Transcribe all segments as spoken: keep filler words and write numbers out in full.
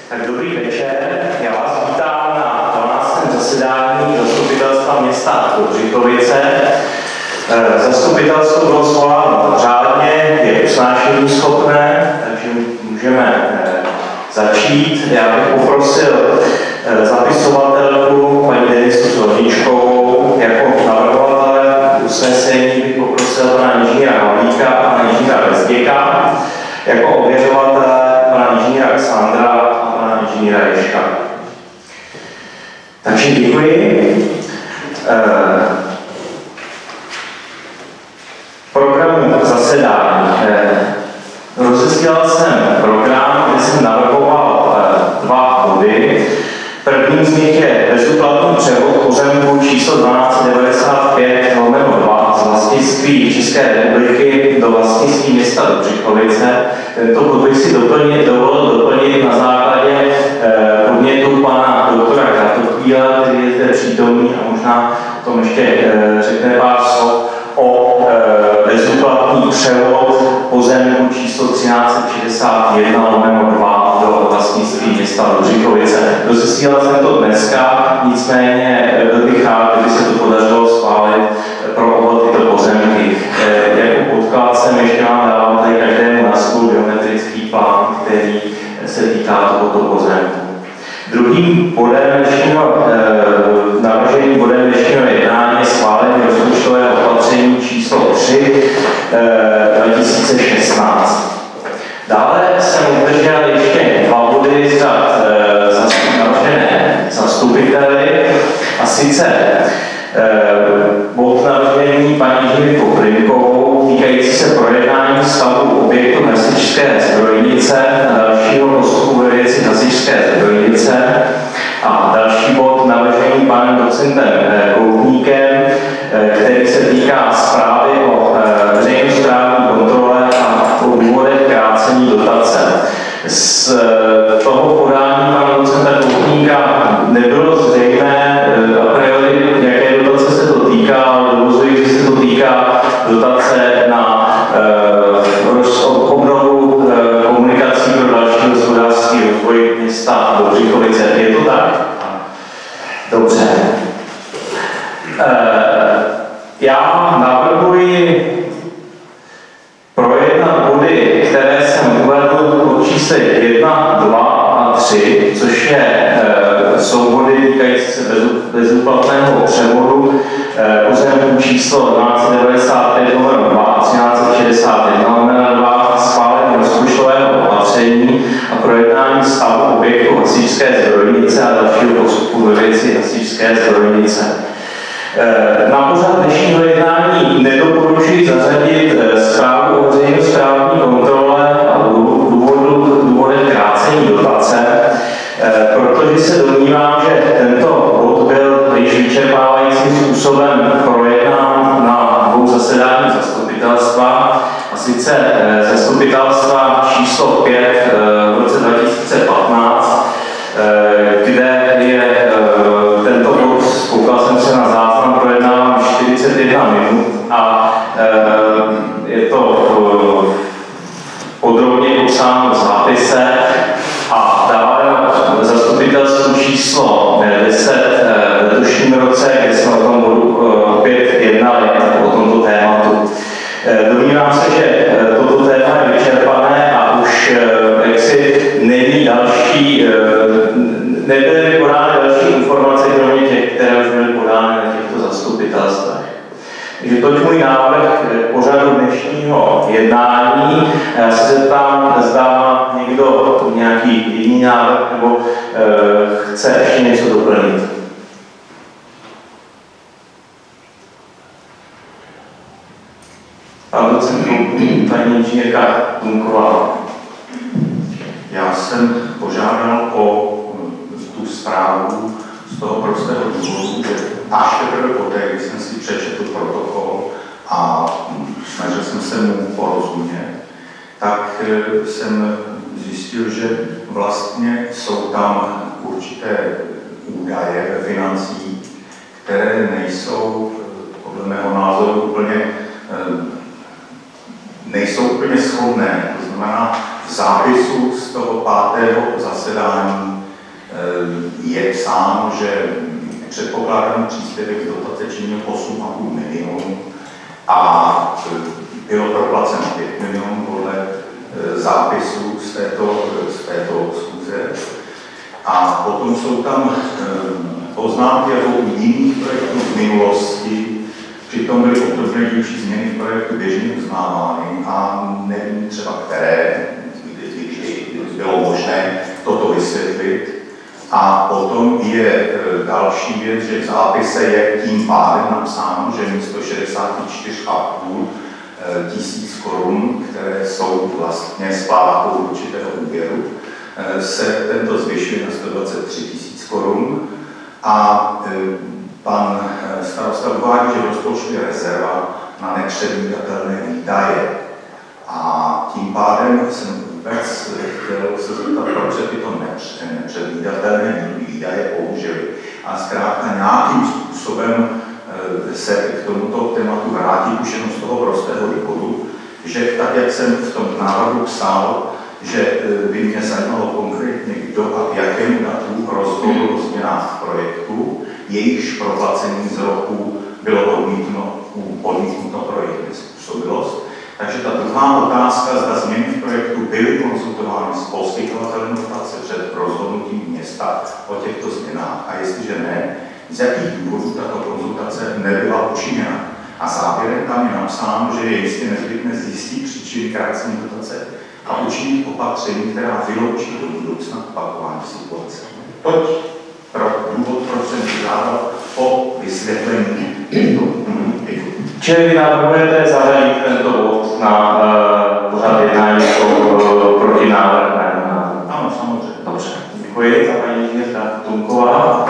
Tak dobrý večer, já vás vítám na dvanáctém zasedání Zastupitelstva města Dobřichovice. Zastupitelstvo bylo svoláno řádně, je usnášení schopné, takže můžeme začít. Já bych poprosil zapisovatelku paní Denisu Zlodničkovou jako navrhovatele usnesení, bych poprosil pana inženýra Havlíka a pana inženýra Bezděka, jako ověřovatele pana inženýra Alexandra a pana inženýra Ježka. Takže děkuji. Eh, programu zasedání. Eh, rozesílal jsem program, kde jsem navrhoval eh, dva body. Prvním z nich je bezúplatný převod pozemku číslo dvanáct devadesát pět lomeno dva z vlastnictví České republiky do vlastnictví města Dobřichovice. Tento bod bych si doplnit, dovolil doplnit na základě eh, podnětu pana doktora Kratochvíla, který je zde přítomný a možná o tom ještě eh, řekne pár slov o eh, bezúplatný převod pozemku číslo třináct šedesát jedna lomeno dva do vlastnictví města Dobřichovice. Rozesílal jsem to dneska, nicméně byl bych rád, kdyby se to podařilo schválit pro oba tyto pozemky. E, jako podklad jsem ještě vám dával tady každému na stůl geometrický plán, který se týká tohoto pozemku. Druhým bodem dnešního, e, navrženým bodem dnešního jednání je schválení rozpočtového opatření číslo tři e, dva tisíce šestnáct. Dále jsem obdržel ještě dva body z řad e, navržené zastupiteli, a sice e, bod navržený paní Živy Koprinkovou týkající se projednání stavu objektu hasičské zbrojnice a dalšího postupu ve věci hasičské zbrojnice, a další bod navržený panem docentem Koutníkem, e, který se týká zprávy o e, veřejnosprávní kontrole a o důvodech krácení dotace. Z toho podání pana docenta Koutníka nebylo zřejmé a priori, jaké dotace se to týká, ale dovozuji, že se to týká dotace na uh, obnovu uh, komunikací pro další hospodářský rozvoj města Dobřichovice. Je to tak? Dobře. Uh, já navrhuji projednat body, které jsem uvedl pod čísly jedna, dva a tři, což je, e, jsou body týkající se bezúplatného převodu e, pozemku číslo dvanáct devadesát pět lomeno dva a třináct šedesát jedna lomeno dva, schválení rozpočtového opatření a projednání stavu objektu hasičské zbrojnice a dalšího postupu ve věci hasičské zbrojnice. Na pořad dnešního jednání nedoporučuji zařadit zprávu o veřejnosprávní kontrole a důvodu, důvodem krácení dotace, protože se domnívám, že tento bod byl již vyčerpávajícím způsobem projednán na dvou zasedání zastupitelstva, a sice zastupitelstva číslo pět v roce dva tisíce patnáct, kde je tento bod, koukal jsem se na záznam, projednávám čtyřicet jedna minut a je to podrobně popsáno v zápise, a dále zastupitelstvo číslo deset v letošním roce, kde jsme o tom bodu opět jednali, o tomto tématu. Domnívám se, že toto téma je vyčerpané a už jaksi není další, nebyly podány další informace, kromě těch, které už byly podány na těchto zastupitelstvech. Takže toť můj návrh k pořadu dnešního jednání. Já se zeptám, zda má někdo nějaký jiný návrh nebo e, chce ještě něco doplnit. Pan docent Koutník, paní inženýrka Dunková. Já jsem požádal o tu zprávu z toho prostého důvodu, že až teprve poté, když jsem si přečetl protokol a snažil jsem se mu porozumět, tak jsem zjistil, že vlastně jsou tam určité údaje ve financích, které nejsou podle mého názoru úplně nejsou úplně shodné. To znamená, V zápisu z toho pátého zasedání je psáno, že předpokládaný příspěvek dotace činil osm a půl milionu a bylo proplaceno pět milionů podle zápisu z této, z této schůze. A potom jsou tam poznámky jako u jiných projektů v minulosti, přitom byly obdobné dílčí změny v projektu běžně uznávány a nevím třeba které, kdy bylo možné toto vysvětlit. A potom je další věc, že v zápise je tím pádem napsáno, že místo šedesát čtyři a půl tisíc korun, které jsou vlastně splátkou určitého úvěru, se tento zvyšuje na sto dvacet tři tisíc korun. A pan starosta uvádí, že v rozpočtu je rezerva na nepředvídatelné výdaje. A tím pádem jsem vůbec chtěl se zeptat, proč se tyto nepředvídatelné výdaje použily. A zkrátka nějakým způsobem se k tomuto tématu vrátit už jenom z toho prostého důvodu, že tak, jak jsem v tom návrhu psal, že by mě zajímalo konkrétně, kdo a k jakému datu rozhodl o změnách projektu, jejichž proplacení z roku bylo odmítnuto, odmítnuto pro jejich nezpůsobilost. Takže ta druhá otázka, zda změny v projektu byly konzultovány s poskytovatelem dotace před rozhodnutím města o těchto změnách. A jestliže ne, z jakých důvodů tato konzultace nebyla učiněna. A závěrem tam je napsáno, že je jistě nezbytné zjistit příčiny krácení dotace a učinit opatření, která vyloučí do budoucna opakování situace. Toť pro důvod, proč jsem žádal o vysvětlení. Čili vy navrhujete zařadit tento bod na uh, pořad jednání uh, proti návrh na Ano, samozřejmě. Dobře, děkuji za paní inženýrka Tunková.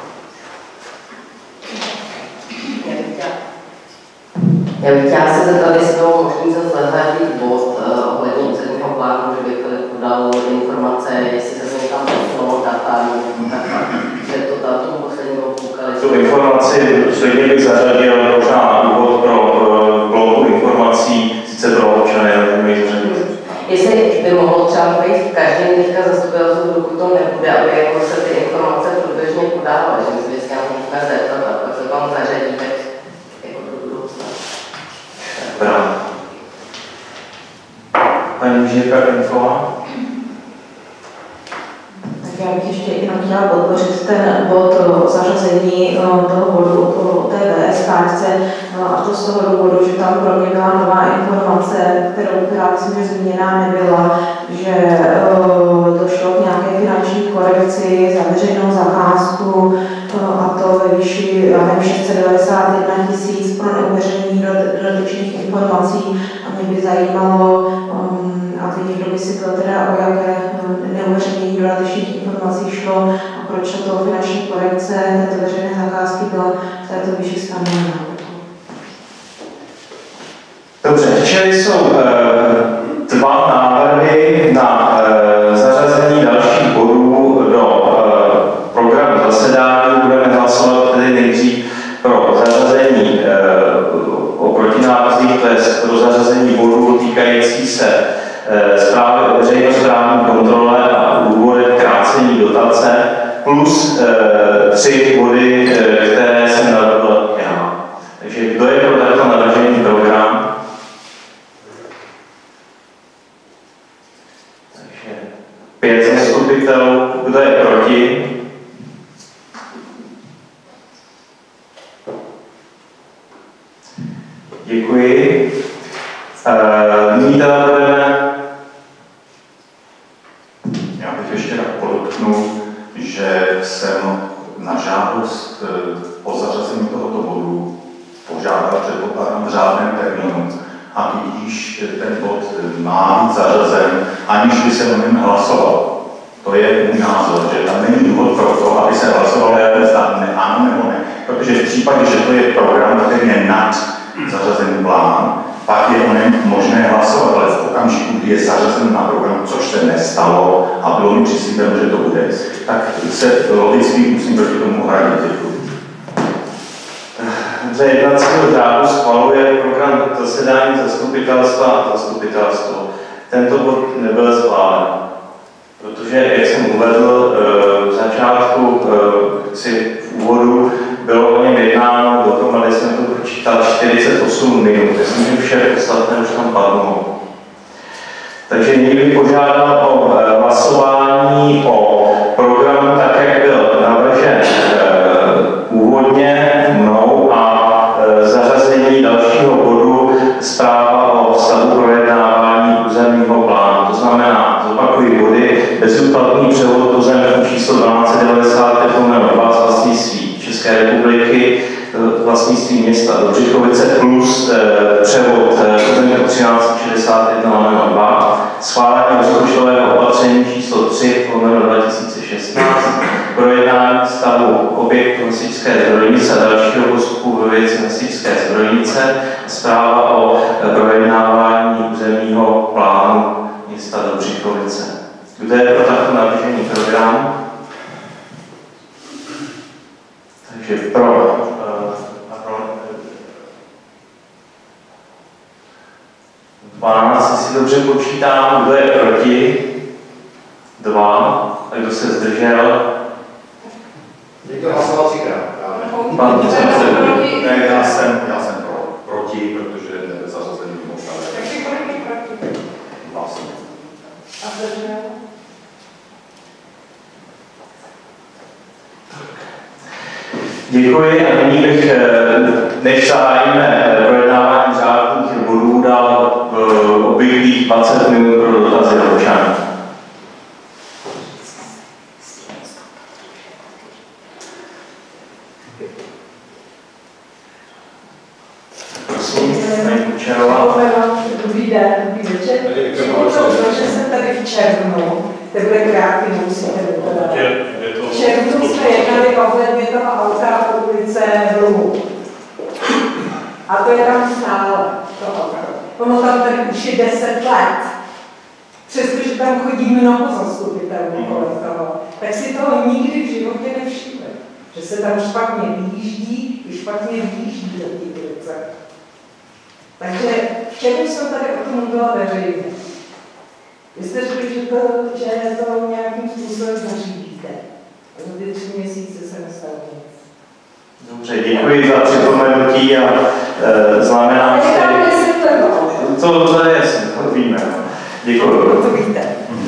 Já bych chtěla se zeptat, jestli bylo možné se zařadit bod ohledně územního plánu, že bych podal informace, jestli se někam posunou data, že to datum posledního koukali. Tu informaci stejně bych zařadil možná na úvod pro uh, bloku informací, sice pro občany, ale bych zařadil. Jestli by mohlo třeba být v každém teďka zastupitelstvu, dokud to nebude, aby jako se ty informace průběžně podávaly, že my se vždycky na to můžeme zeptat a pak se tam zařadí, tak jako do budoucna. Dobrá. Paní inženýrka Tunková. Já bych ještě jenom chtěla podpořit ten bod o zařazení toho bodu o té V S káčce, a to z toho důvodu, že tam pro mě byla nová informace, kterou, která myslím, že zmíněná nebyla, že došlo k nějaké finanční korekci za veřejnou zakázku, a to ve výši šest set devadesát jedna tisíc pro neuveřejnění dodatečných informací. A mě by zajímalo, a někdo vysvětlil teda, o jaké neuveřejnění dodatečných informací šlo a proč tato finanční korekce této veřejné zakázky byla v této výši stanovena. Dobře, čili jsou e, dva návrhy na e, zařazení dalších bodů do e, programu zasedání. Budeme hlasovat tedy nejdřív pro zařazení e, o protinávrzích, to je pro zařazení bodů týkající se e, zprávy o veřejnosprávní kontrole a důvodech krácení dotace plus e, tři body, e, které jsem navrhl já. Takže kdo je pro tento navržený program? Pět zastupitelů, kdo je proti? Děkuji. E, nyní teda budeme. Já bych ještě tak podotknul, že jsem na žádost o zařazení tohoto bodu požádal, předpokládám, v řádném termínu. A tudíž ten bod má být zařazen, aniž by se o něm hlasoval. To je můj názor, že tam není důvod pro to, aby se hlasovalo, jak zda ne, ano nebo ne. Protože v případě, že to je program, který je nad zařazený plán, pak je o něm možné hlasovat, ale v okamžiku, kdy je zařazen na program, což se nestalo a bylo mi přislíbeno, že to bude, tak se logicky musím proti tomu ohradit. Děkuji. Dle jednacího řádu schvaluje program zasedání zastupitelstva a zastupitelstvo. tento bod nebyl schválen. Protože, jak jsem uvedl v začátku, si v úvodu bylo o něm jednáno, dohromady jsme to počítali čtyřicet osm minut. Myslím, že vše podstatné už tam padlo. Takže nyní bych požádal o hlasování o programu tak, jak byl navržen úvodně mnou a zařazení dalšího bodu zpráva o stavu projednávání územního plánu. To znamená, zopakují body, bezúplatný převod pozemku číslo dvanáct devadesát pět dva z vlastnictví České republiky, vlastnictví města Dobřichovice plus eh, převod pozemku třináct šedesát jedna dva, schválení rozpočtového opatření číslo tři dva tisíce šestnáct, projednání stavu objektu Hasičské zbrojnice a dalšího postupu ve věci Hasičské zbrojnice, zpráva o projednávání územního plánu města Dobřichovice. Kdo je pro takto navržený program? Takže pro. dvanáct, jestli dobře počítám, kdo je proti? Dva. A kdo se zdržel? Je to hlasovací krát. Pan Ne, já jsem, já jsem pro, proti, protože je zařazený mimo pravé. Takže kolik je proti? Vlastně. A zdržel? Děkuji a nyní bych, než zahájíme projednávání řádných bodů, dal obvyklých dvacet minut pro dotazy občanů. Prosím, paní Kučerová. Dobrý den, dobrý večer. Protože jsem tady v červnu, teprve krátky nemusíte vypadat. V červnu jsme jednali ohledně toho auta po ulice Vluhu. A to je tam stále, to auto. Ono tam tady už je deset let. Přestože tam chodí mnoho zastupitelů kolem toho, tak si toho nikdy v životě nevšimli. Že se tam špatně vyjíždí, i špatně vyjíždí do té ulice. Takže včera jsem tady o tom mluvila veřejně. Vy jste řekli, že to, že to nějakým způsobem zařídíte. A za ty tři měsíce se nestalo nic. Dobře, děkuji za připomenutí a e, znamená, že... To, to je jasný, to víme. Děkuji. To víte.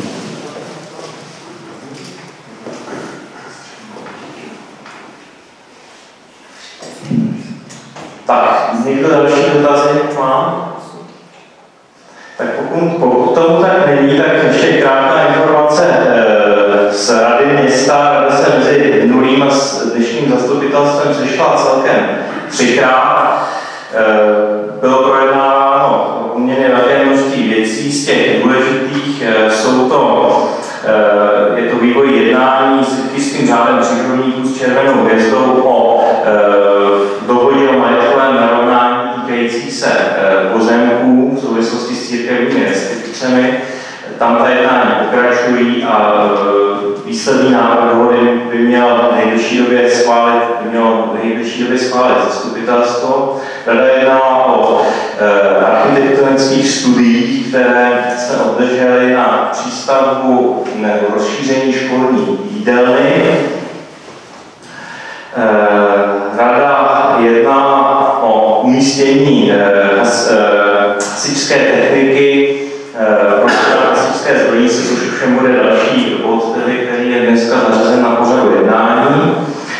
Tak, někdo další dotazy má? Tak pokud, pokud tomu tak není, tak ještě krátká informace e, z Rady města. Rada se mezi minulým a dnešním zastupitelstvem sešla celkem třikrát. E, bylo projednáváno poměrně velké množství věcí. Z těch důležitých e, jsou to, e, je to vývoj jednání s Rytířským řádem příživníků s červenou hvězdou o e, dohodě o majetkovém narovnání týkající se e, pozemků v souvislosti s církevními restitucemi. Tam ta jednání pokračují a e, výsledný návrh dohody by měl v nejbližší době schválit, by mělo v nejbližší době schválit zastupitelstvo. Rada jednala o e, architektonických studiích, které jsme obdrželi na přístavbu nebo rozšíření školní jídelny. E, Rada jednala o umístění hasičské e, techniky pro hasičské zbrojnice, což ovšem bude další bod, který je dneska zařazen na pořadu jednání.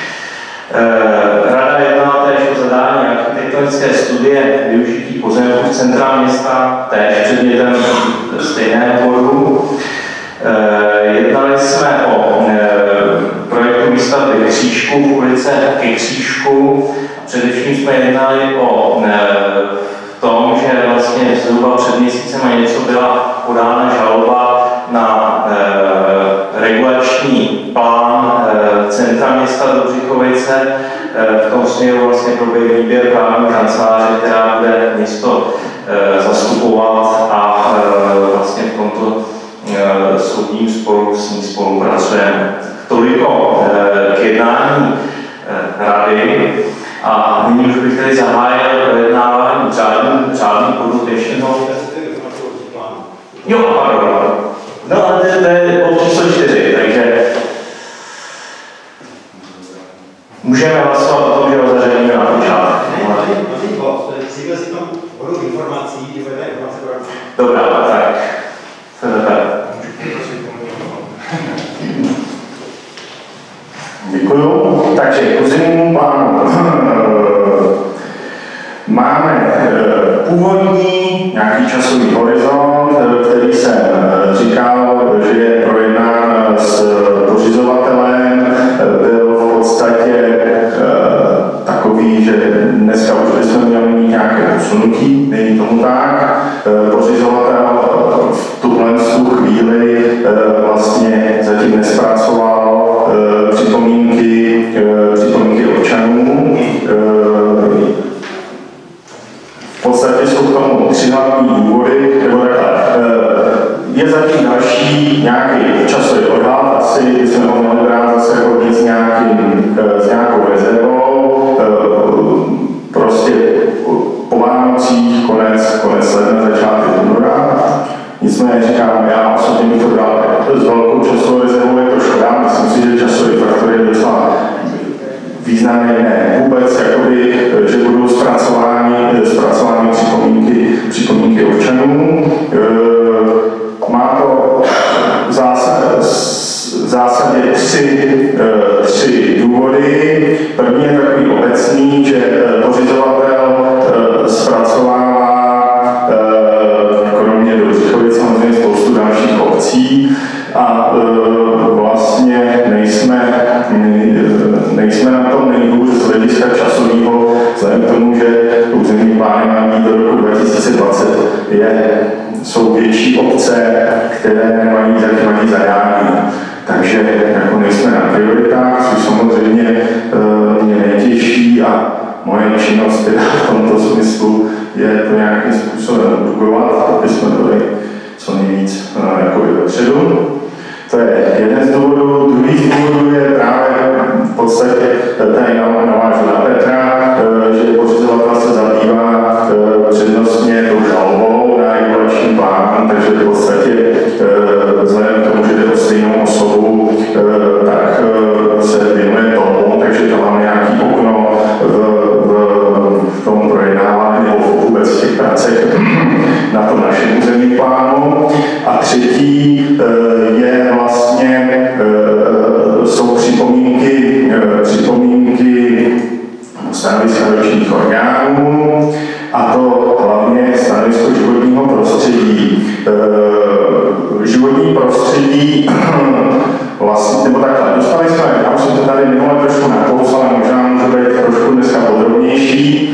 Rada jednala též o zadání architektonické studie využití pozemků v centra města, též předmětem stejného bodu. Jednali jsme o projektu výstavby křížku v ulice ke Křížku. Především jsme jednali o tom, že vlastně zhruba před měsícem a něco byla podána žaloba na e, regulační plán e, centra města Dobřichovice. E, v tom směru vlastně proběhl výběr právní kanceláře, která bude město e, zastupovat a e, vlastně v tomto e, soudním sporu s ní spolupracujeme. Toliko e, k jednání e, rady. A nyní už bych tedy zahájil projednávání řádných bodů dnešního. Jo, pardon. No ale to, to je bod číslo čtyři, takže můžeme hlasovat o tom, že ho zařadíme na počátek. Ne, na ten bod, cítil si tam vodu informací, že bude informace pro... Dobrá, tak. Děkuju. Takže k územnímu plánu máme původní nějaký časový horizont, který jsem říkal, že je projednán s pořizovatelem, byl v podstatě takový, že dneska už bychom měli mít nějaké posunutí, není tomu tak. Pořizovatel v tuhle chvíli vlastně zatím nespracoval připomínky, připomínky občanů. V podstatě jsou k tomu tři hlavní důvody, nebo takhle. Je zatím další nějaký časový odhad, asi bychom ho měli brát zase hodně s, nějakým, s nějakou rezervou. Prostě po Vánocích, konec, konec ledna, začátek února. Nicméně říkám, já osobně bych to bral s velkou časovou rezervou, je to škoda. Myslím si, že časový faktor je docela významný, ne vůbec, jakoby, že budou zpracovány, zpracovány připomínky, připomínky občanů. Má to v zásadě tři, tři důvody. První je takový obecný, že pořizovatel zpracovává kromě do Břichovic samozřejmě spoustu dalších obcí a vlastně nejsme, nejsme na tom nejhůř z hlediska časového, vzhledem k tomu, že územní plány má být do roku dva tisíce dvacet, je, jsou větší obce, které nemají zatím ani zadání. Takže jako nejsme na prioritách, což samozřejmě mě nejtěžší a moje činnost teda v tomto smyslu je to nějakým způsobem dugovat, aby jsme byli co nejvíc jakoby dopředu. To je jeden z důvodů. Druhý z důvodů je právě v podstatě, tady navážu na Petra, že pořizovatel se zabývá přednostně tou žalobou na regulační plán, takže v podstatě vzhledem k tomu, že jde o stejnou osobu, tak se věnuje tomu, takže to máme nějaký okno v, v, v tom projednávání nebo vůbec v těch pracech na tom našem územním plánu. A třetí je vlastně, jsou připomínky, připomínky stanoviska ročních orgánů, a to hlavně stanovisko životního prostředí. Životní prostředí vlastně, nebo takhle, dostali jsme, já už jsem to tady minule trošku nakous, ale možná může být trošku dneska podrobnější.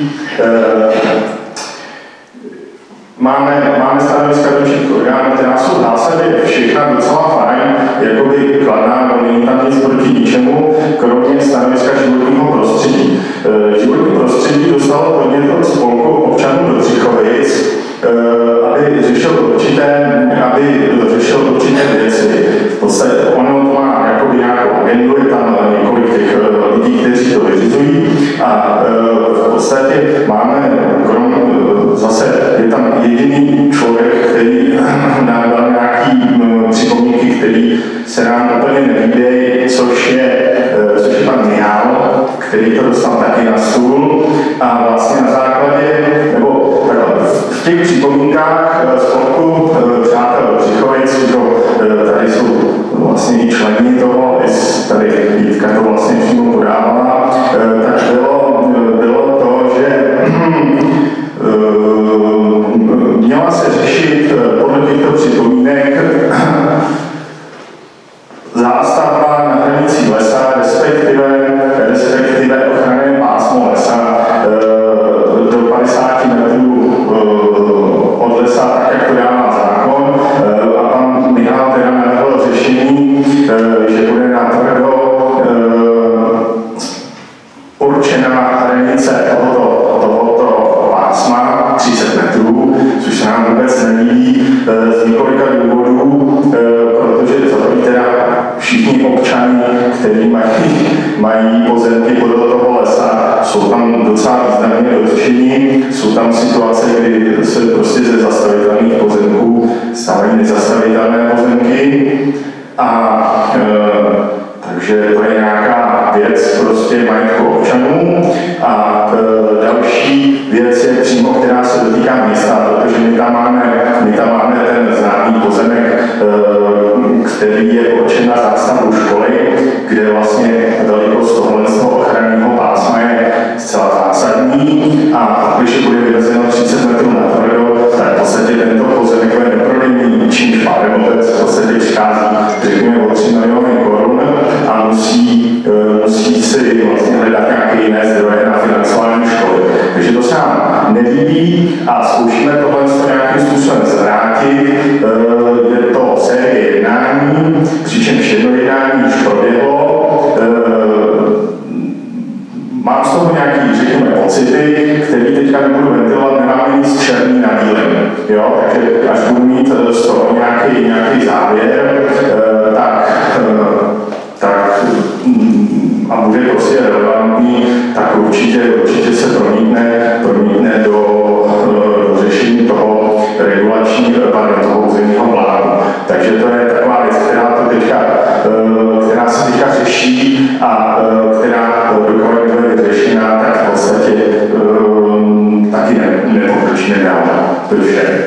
Máme, máme stanoviska ročních orgánů, která jsou v zásadě všechna docela fajn, jakoby kladná, no není tam nic proti ničemu, kromě stanoviska životního prostředí. E, životní prostředí dostalo podnět od spolku občanů do Břichovic, e, aby řešil určité, aby řešil určité věci. V podstatě ono to má jakoby nějakou agendu, je tam několik těch lidí, kteří to vyřizují, a e, v podstatě máme krom, zase je tam jediný člověk, který nám dal nějaký připomínky, který se nám úplně nelíbí, což je, což je pan Mihal, který to dostal taky na stůl, a vlastně na základě, nebo takhle, v těch připomínkách spolku přátel Břichovic, tady jsou vlastně i členi toho, tady Jitka to vlastně přímo podávala, tak bylo, bylo to, že měla se řešit podle těchto připomínek zástavba na hranicích lesa, respektive, respektive ochranné pásmo lesa do padesáti metrů od lesa, tak jak to dává zákon. A pan Michal teda navrhl řešení, že bude natvrdo určená hranice tohoto, tohoto pásma tři sta metrů, což se nám vůbec nelíbí z několika důvodů, protože za to teda všichni občané, kteří mají, mají pozemky podle toho lesa, jsou tam docela významně dotčení, jsou tam situace, kdy se prostě ze zastavitelných pozemků stávají nezastavitelné pozemky a e, takže to je nějaká věc prostě majetku občanů a e, další věc je přímo, která se dotýká města, protože my tam máme, my tam máme ten známý pozemek, e, který je určen na zástavbu školy, kde vlastně velikost tohohle ochranného pásma je zcela zásadní a když bude vyrazeno třicet metrů na tvrdo, tak v podstatě tento pozemek je neprodejný, čímž pádem obec v podstatě přichází, řekněme, o tři miliony korun a musí, musí si vlastně hledat nějaké jiné zdroje na financování školy. Takže to se nám nelíbí a zkoušíme tohle nějakým způsobem zvrátit. Je to série jednání, přičemž jedno jednání už proběhlo. Mám z toho nějaký, řekněme, pocity, které teďka nebudu ventilovat, nemáme nic černý na bílém. Jo? Takže až budu mít z toho nějaký, nějaký závěr, tak, tak a bude prostě relevantní, tak určitě, určitě se promítne, promítne do, do řešení toho regulačního, toho územního plánu. Takže to je taková věc, která, to teďka, která se teďka řeší a která dokud nebude vyřešená, tak v podstatě taky ne, nepokročíme dál. To je vše.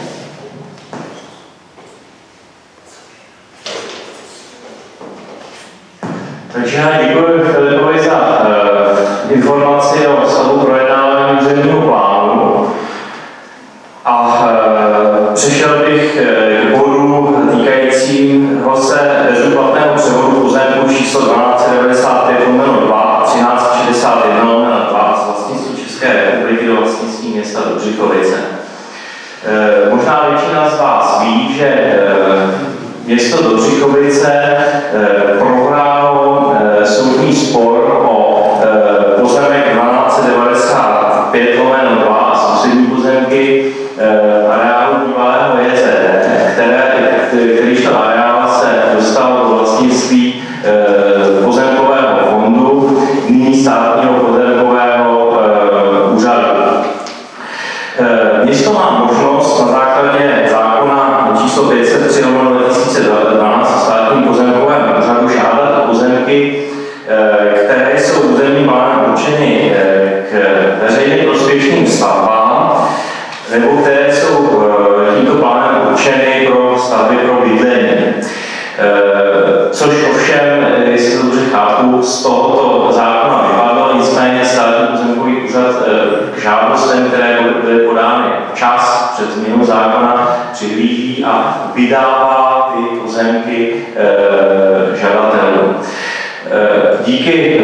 Takže já děkuji Filipovi za uh, informaci o stavu projednávání územního plánu a uh, přešel bych k bodu týkajícího se bezúplatného převodu pozemku číslo dvanáct devadesát pět lomeno dva a třináct šedesát jedna lomeno dva z vlastnictví České republiky do vlastnictví města Dobřichovice. Uh, možná většina z vás ví, že uh, město Dobřichovice uh, prohrálo soudní spor o e, pozemek dvanáct devadesát pět lomeno dva a sousední pozemky e, areálu bývalého J Z D, které, kterýž to areál se dostal do vlastnictví e, pozemkového fondu, nyní státního pozemkového e, úřadu. E, město má možnost na základě zákona číslo pět set tři lomeno dva tisíce dvanáct o státním pozemkovém úřadu žádat o pozemky, které jsou územním plánem určeny k veřejně prospěšným stavbám, nebo které jsou tímto plánem určeny pro stavby pro bydlení. Což ovšem, jestli to dobře chápu, z tohoto zákona vypadlo, nicméně státní pozemkový úřad k žádostem, které byly podány včas před změnou zákona, přihlíží a vydává ty pozemky žadatelům. Díky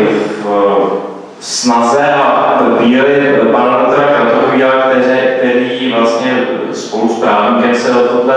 snaze a víry pana doktora Kratochvíla, který vlastně spolu s právníkem se o, tohle,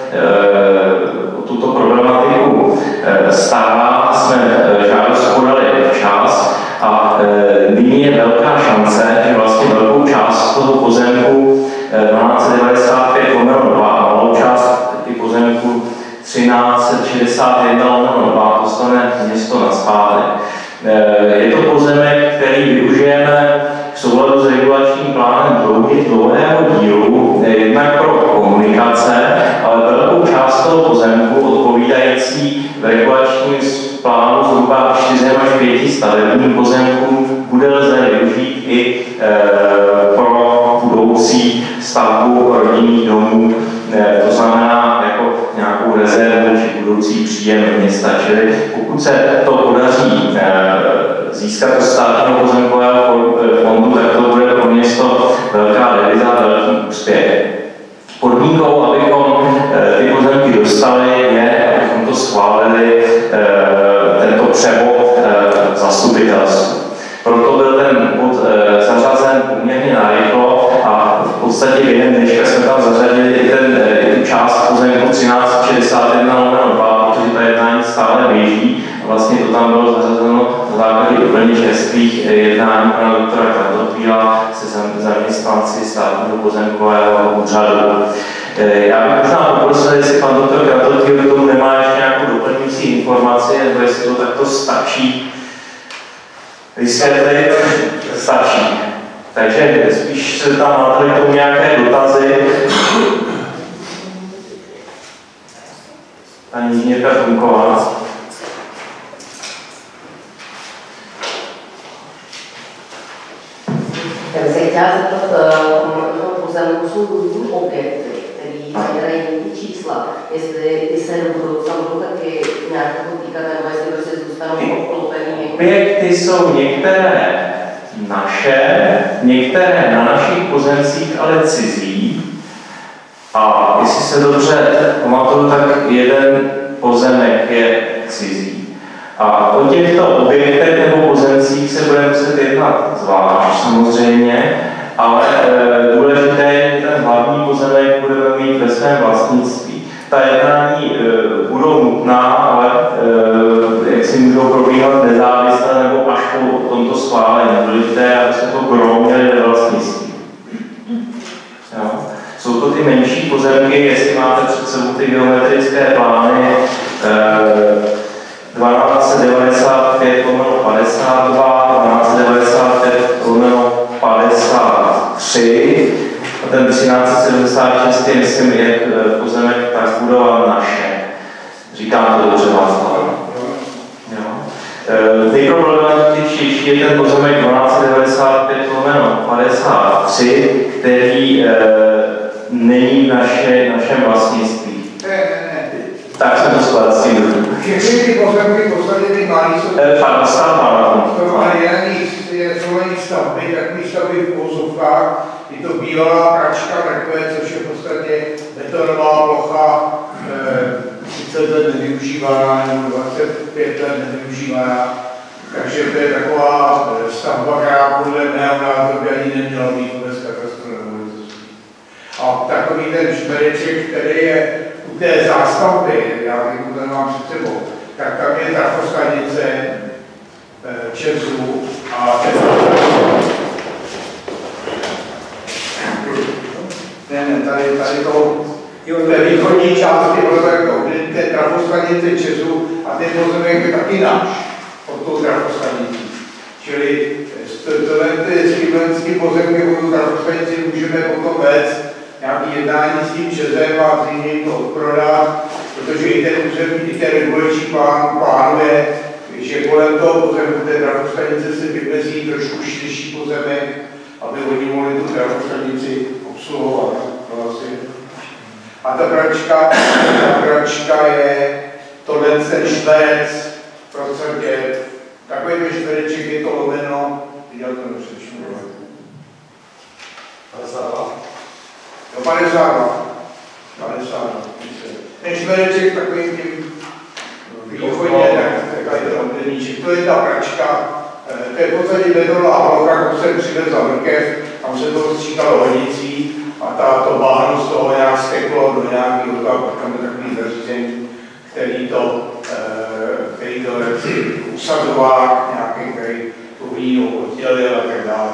o tuto problematiku stará, jsme žádost podali včas a nyní je velká šance, že vlastně velkou část toho pozemku dvanáct devadesát pět lomeno dva a malou část i pozemku třináct šedesát jedna lomeno dva dostane město nazpátek. Je to pozemek, který využijeme v souladu s regulačním plánem dlouhého dílu, jednak pro komunikace, ale velkou část toho pozemku odpovídající v regulačním plánu zhruba čtyři až pět stavebním pozemkům bude lze využít i pro budoucí stavbu rodinných domů, to znamená jako nějakou rezervu či budoucí příjem města. Čili pokud se to podaří získat do státního pozemkového fondu, tak to bude pro město velká deviza, velký úspěch. Podmínkou, abychom ty pozemky dostali, je, abychom to schválili, tento převod zastupitelstvu. Proto byl ten bod zařazen poměrně narychlo a v podstatě během dneška jsme tam zařadili i ten i tu část pozemku třináct šedesát jedna lomeno dva, protože ta jednání stále běží a vlastně to tam bylo zařazeno na základě úplně čerstvých jednání pana doktora Kratochvíla se zaměstnanci státního pozemkového úřadu. Já bych možná poprosil, jestli pan doktor Kratochvíl k tomu nemá ještě nějakou doplňující informaci, nebo jestli to takto stačí vysvětlit, stačí. Takže spíš se tam máte k tomu nějaké dotazy. paní inženýrka Trunková. Já bych se chtěla zeptat, na pozemku jsou různý objekty, který zadělají ty čísla, jestli ty se do budoucna budou taky nějak týkat, nebo jestli prostě zůstanou obklopený. Objekty jsou některé naše, některé na našich pozemcích, ale cizí. A jestli se dobře pamatuju, tak jeden pozemek je cizí. A o těchto objektech nebo pozemcích se bude muset jednat zvlášť samozřejmě, ale e, důležité je, že ten hlavní pozemek budeme mít ve svém vlastnictví. Ta jednání e, budou nutná, ale e, jak si můžou probíhat nezávisle nebo až po tomto schválení. Důležité, aby se to gro měli ve vlastnictví. Jo? Jsou to ty menší pozemky, jestli máte před sebou ty geometrické plány, e, dvanáct set devadesát pět lomeno padesát dva, dvanáct set devadesát pět lomeno padesát tři a ten třináct set sedmdesát šest je, myslím, jak pozemek, tak budova naše. Říkám to dobře Václav. Nejproblematičtější je ten pozemek dvanáct set devadesát pět lomeno padesát tři, který e, není v naše, našem vlastnictví. Tak jsme to spát s tím druhým. Všechny ty pozemky v podstatě ty malý jsou... Pardon, stavba. Ale jsou ani stavby, takové stavby v pouzovkách, je to bývalá pračka takové, což je v podstatě betonová plocha, třicet let nevyužívaná, nebo dvacet pět let nevyužívaná. Takže to je taková stavba, která podle mého názoru by ani neměla být vůbec katastrofická. A takový ten čtvereček, který je u té zástavby, já to tady mám před sebou, tak tam je trafostanice ČEZu a ten... Ne, ne, tady, tady to, té východní části pozemku, té trafostanice ČEZu a ten pozemek je taky náš, pod tou trafostanicí. Čili s tím pozemkem pod tou trafostanici můžeme potom vést nějaký jednání s tím ČEZem a s ním to odprodat, protože i ten území, i ten regulační plán plánuje, že kolem toho pozemku té trafostanice se vymezí trošku širší pozemek, aby oni mohli tu trafostanici obsluhovat. A ta pračka, ta pračka je tohle ten čtverec, v podstatě takový čtvereček je to lomeno, viděl to nepřečnu. padesát dva. Jo, padesát dva. padesát dva. Ten čtvereček takovým tím východně, tak je to obdélníček. To je ta pračka, to je v podstatě betonová plocha, kterou jsem přivezl mrkev, tam se to stříkalo hodicí a ta, to báhno z toho nějak steklo do nějakého, tam je takový zařízení, který to, který to usazoval, nějaký, který tu hlínu oddělil a tak dále.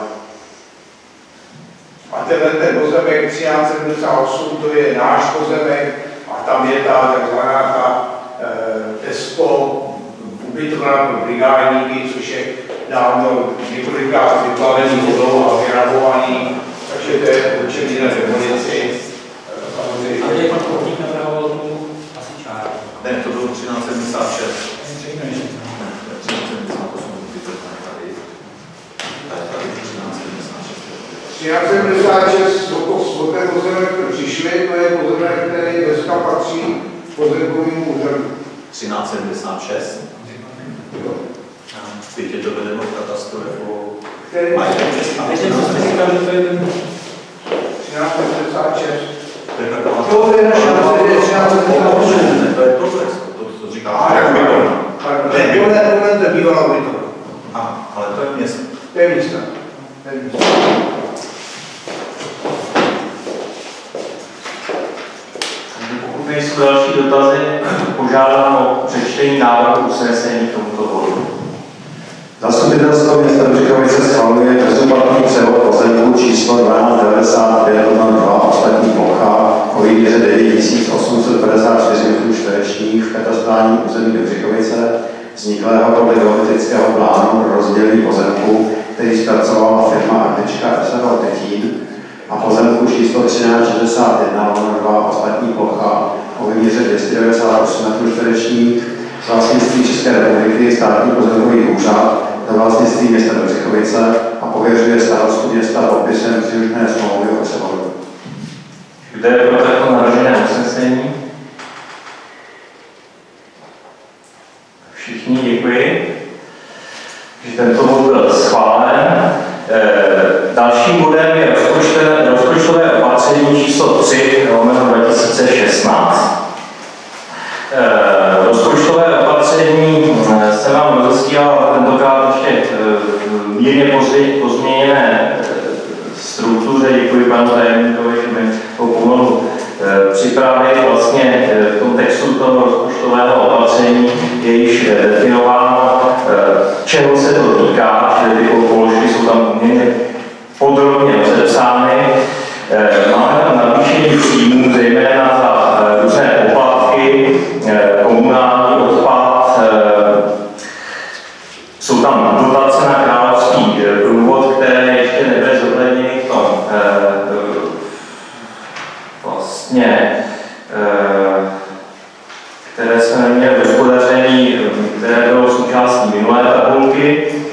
A tenhle ten pozemek třináct set sedmdesát osm, to je náš pozemek a tam je ta takzvaná ta e, Tesco ubytovna pro brigádníky, což je dávno několikrát vyplavený vodou a vyrabovaný, takže to je určitě na demolici. A kde je pan Kohlík navrhoval tu asi čáru? Ne, to bylo třináct set sedmdesát šest. třináct set sedmdesát šest o ten pozemek přišli, to je pozemek, který dneska patří pozemkovému úřadu. třináct set sedmdesát šest? Jo. Teď je to vedeno v katastru jako... Který? A ještě to jste říkal, že to je ten... třináct set sedmdesát šest. To je taková... To je třináct set sedmdesát osm. To je to, to, to říká... A, tak bývalá. To je bývalá ubytovna. Aha, ale to je město. To je místo. To je místo. Pokud nejsou další dotazy, požádám o přečtení návrhu usnesení k tomuto bodu. Zastupitelstvo města Břichovice schvaluje bezúplatný převod pozemku číslo dvanáct set devadesát pět dva ostatní plocha o výměře devět tisíc osm set padesát čtyři metrů čtverečních v katastrálním území Břichovice, vzniklého podle geometrického plánu pro rozdělení pozemku, který zpracovala firma Artečka S R O Tetín, a pozemku číslo třináct set šedesát jedna dva ostatní plocha o výměře dvě stě devadesát osm metrů čtverečních z vlastnictví České republiky Státní pozemkový úřad do vlastnictví města Dobřichovice a pověřuje starostu města podpisem příslušné smlouvy o převodu. Kdo je pro takto navržené usnesení? Všichni děkuji, že tento bod byl schválen. E, dalším bodem je rozpočtové, rozpočtové opatření číslo tři lomeno dva tisíce šestnáct. E, rozpočtové opatření se vám rozesílal tentokrát ještě e, mírně pozměněné struktuře. Děkuji panu tajemníkovi, že mi to pomohl e, připravit. Vlastně e, v tom textu toho rozpočtového opatření je již e, definováno, e, čeho se to týká, že ty položky jsou tam poměrně podrobně rozepsány. E, máme tam navýšení příjmů, zejména za e, různé poplatky, e, komunální odpad, e, jsou tam dotace na královský průvod, které ještě nebyly zohledněny v tom e, vlastně, e, které jsme neměli v hospodaření, které bylo součástí minulé tabulky. E,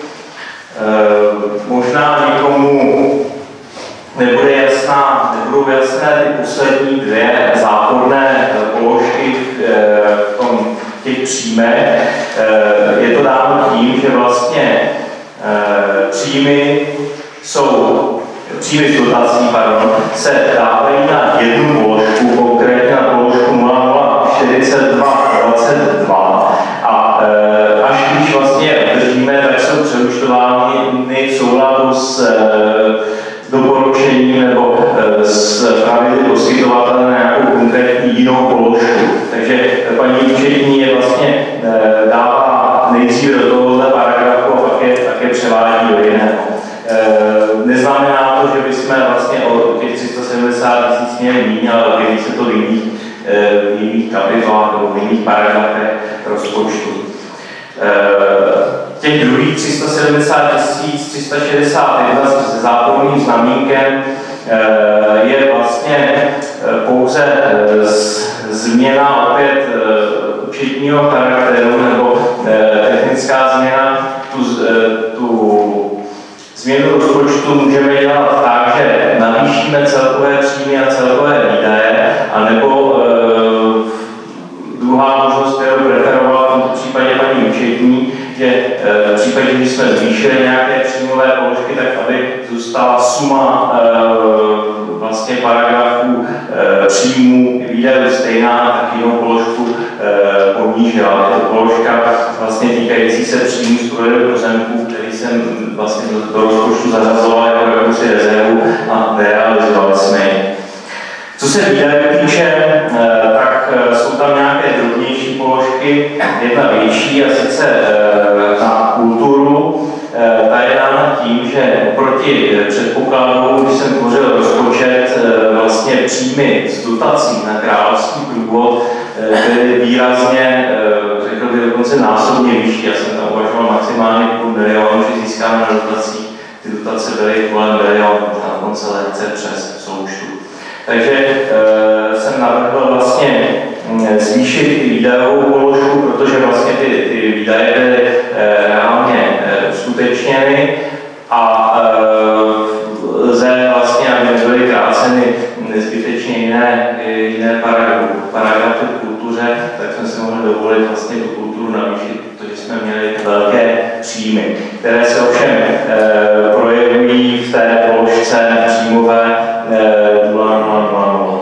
možná někomu nebude jasná, nebudou jasné ty poslední dvě záporné položky v tom, těch příjmech. Je to dáno tím, že vlastně příjmy jsou, příjmy z dotací, pardon, se dávají na jednu položku, konkrétně na položku nula nula čtyřicet dva dvacet dva a až když vlastně držíme, tak jsou přeúčtovány v souladu s doporučením nebo s pravidly poskytovatele na nějakou konkrétní jinou položku. Takže paní účetní je vlastně dává nejdříve do tohohle paragrafu a pak je, pak je převádí do jiného. Neznamená to, že bychom vlastně o těch tři sta sedmdesát tisíc měli míň, ale objeví se to v jiných, v jiných kapitolách nebo v jiných paragrafech rozpočtu. Těch druhých tři sta sedmdesát tisíc tři sta šedesát jedna se záporným znamínkem je vlastně pouze změna opět účetního charakteru nebo technická změna. Tu, tu změnu rozpočtu můžeme dělat tak, že navýšíme celkové příjmy a celkové výdaje, anebo druhá možnost, kterou preferovala v tomto případě paní účetní, že v případě, když jsme zvýšili nějaké příjmové položky, tak aby zůstala suma vlastně paragrafů příjmů výdajů stejná, tak jinou položku ponížila. Je to položka vlastně týkající se příjmů z prodeje pozemků, který jsem vlastně do, do rozpočtu zařazoval jako jakousi rezervu a nerealizovali jsme ji. Co se výdajů týče, tak jsou tam nějaké drobnější položky, jedna větší, a sice na kulturu. Ta je dána tím, že oproti předpokladu, když jsem tvořil rozpočet, vlastně příjmy z dotací na královský průvod byly výrazně, řekl bych dokonce násobně vyšší. Já jsem tam uvažoval maximálně půl milionu, že získáme na dotacích. Ty dotace byly kolem milionu, možná dokonce lehce přes součtu. Takže e, jsem navrhl vlastně zvýšit ty výdajovou položku, protože vlastně ty, ty výdaje byly e, reálně e, uskutečněny a e, lze vlastně, aby nebyly kráceny nezbytečně jiné, jiné paragrafy, paragrafy v kultuře, tak jsme si mohli dovolit vlastně tu kulturu navýšit, protože jsme měli velké příjmy, které se ovšem e, projevují v té položce příjmové nula nula nula nula.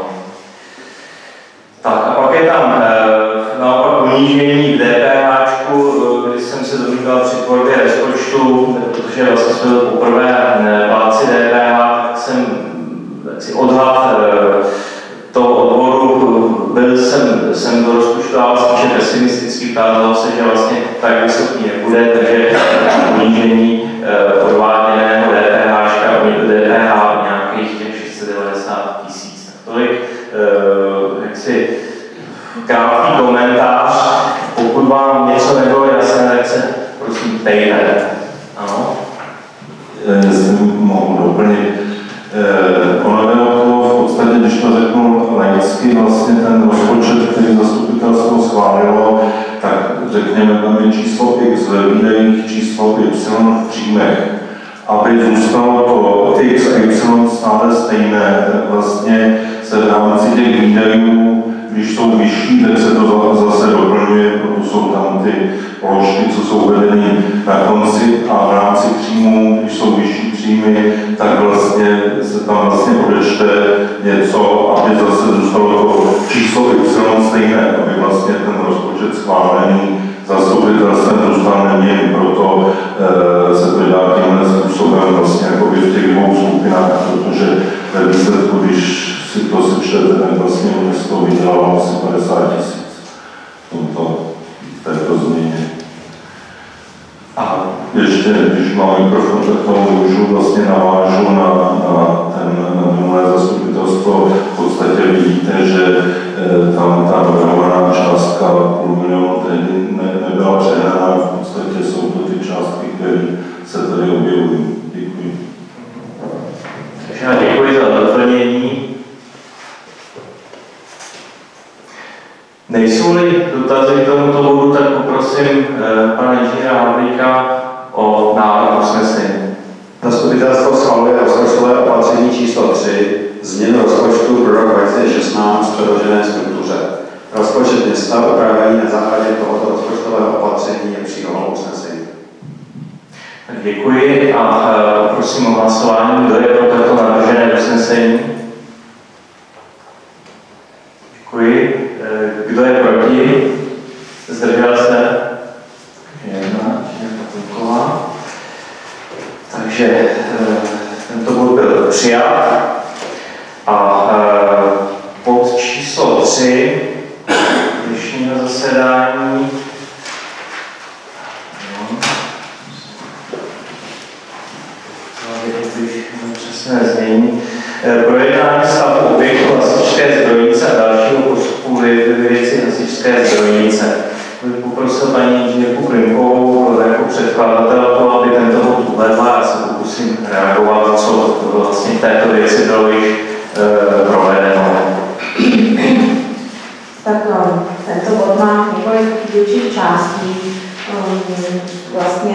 Tak a pak je tam e, naopak unížení v DPHčku, kdy jsem se domýval při tvorbě rozpočtu, protože vlastně jsme byl poprvé plátci D P H, tak jsem si odhad e, toho odvodu, byl jsem, jsem do rozpočtu dával spíše pesimisticky, ukázalo se, že vlastně tak vysoký nebude, takže unížení e, odváděného DPHčka, D P H nějakých těch šest set devadesát tisíc. Tak tolik e, jaksi krátký komentář. Pokud vám něco nebylo jasné, tak se prosím ptejte. Ano? Jestli mohu doplnit. Ono bylo to v podstatě, když to řeknu laicky, vlastně ten rozpočet řekněme, tam je číslo X ve výdajích, číslo Y v příjmech, aby zůstalo to X a Y stále stejné, tak vlastně se v rámci těch výdajů, když jsou vyšší, tak se to zase doplňuje, proto jsou tam ty položky, co jsou uvedeny na konci, a v rámci příjmů, když jsou vyšší příjmy, tak vlastně se tam vlastně odečte něco, aby zase zůstalo to číslo Y stejné, aby vlastně ten rozpočet schválený zastupitelstvem zůstal neměný, proto e, se to dělá tímhle způsobem vlastně jakoby v těch dvou skupinách, protože ve výsledku, když si to sečtete, tak vlastně město vydělalo asi padesát tisíc v tomto, v této změně. A ještě, když mám mikrofon, tak tomu můžu vlastně navážu na, na ten na minulé zastupitelstvo. V podstatě vidíte, že e, tam ta navrhovaná částka půl milionu tehdy ne, nebyla přehnaná, v podstatě jsou to ty částky, které se tady objevují. Děkuji. Takže já děkuji za doplnění. Nejsou-li dotazy k tomuto bodu, tak poprosím eh, pana inženýra Havlíka o návrh usnesení. Zastupitelstvo schvaluje rozpočtové opatření číslo tři, změnu rozpočtu pro rok dva tisíce šestnáct v předložené struktuře. Rozpočet města upravený na základě tohoto rozpočtového opatření je přílohou usnesení. Tak děkuji a eh, prosím o hlasování. Kdo je pro toto navržené usnesení? Děkuji. Kdo je proti? Zdržel se? Jedna, jedna Takže tento bod byl přijat. A bod číslo tři dnešního zasedání. Přesné znění. Projednání stavu objektu hasičské zdrojnice a dalšího postupu ve věci hasičské zdrojnice. Bych poprosil paní inženýrku Klimkovou jako předkladatelku, aby tento bod uvedla. Já se pokusím reagovat, co vlastně v této věci bylo již e, provedeno. Tak tento bod má několik dílčích částí. Vlastně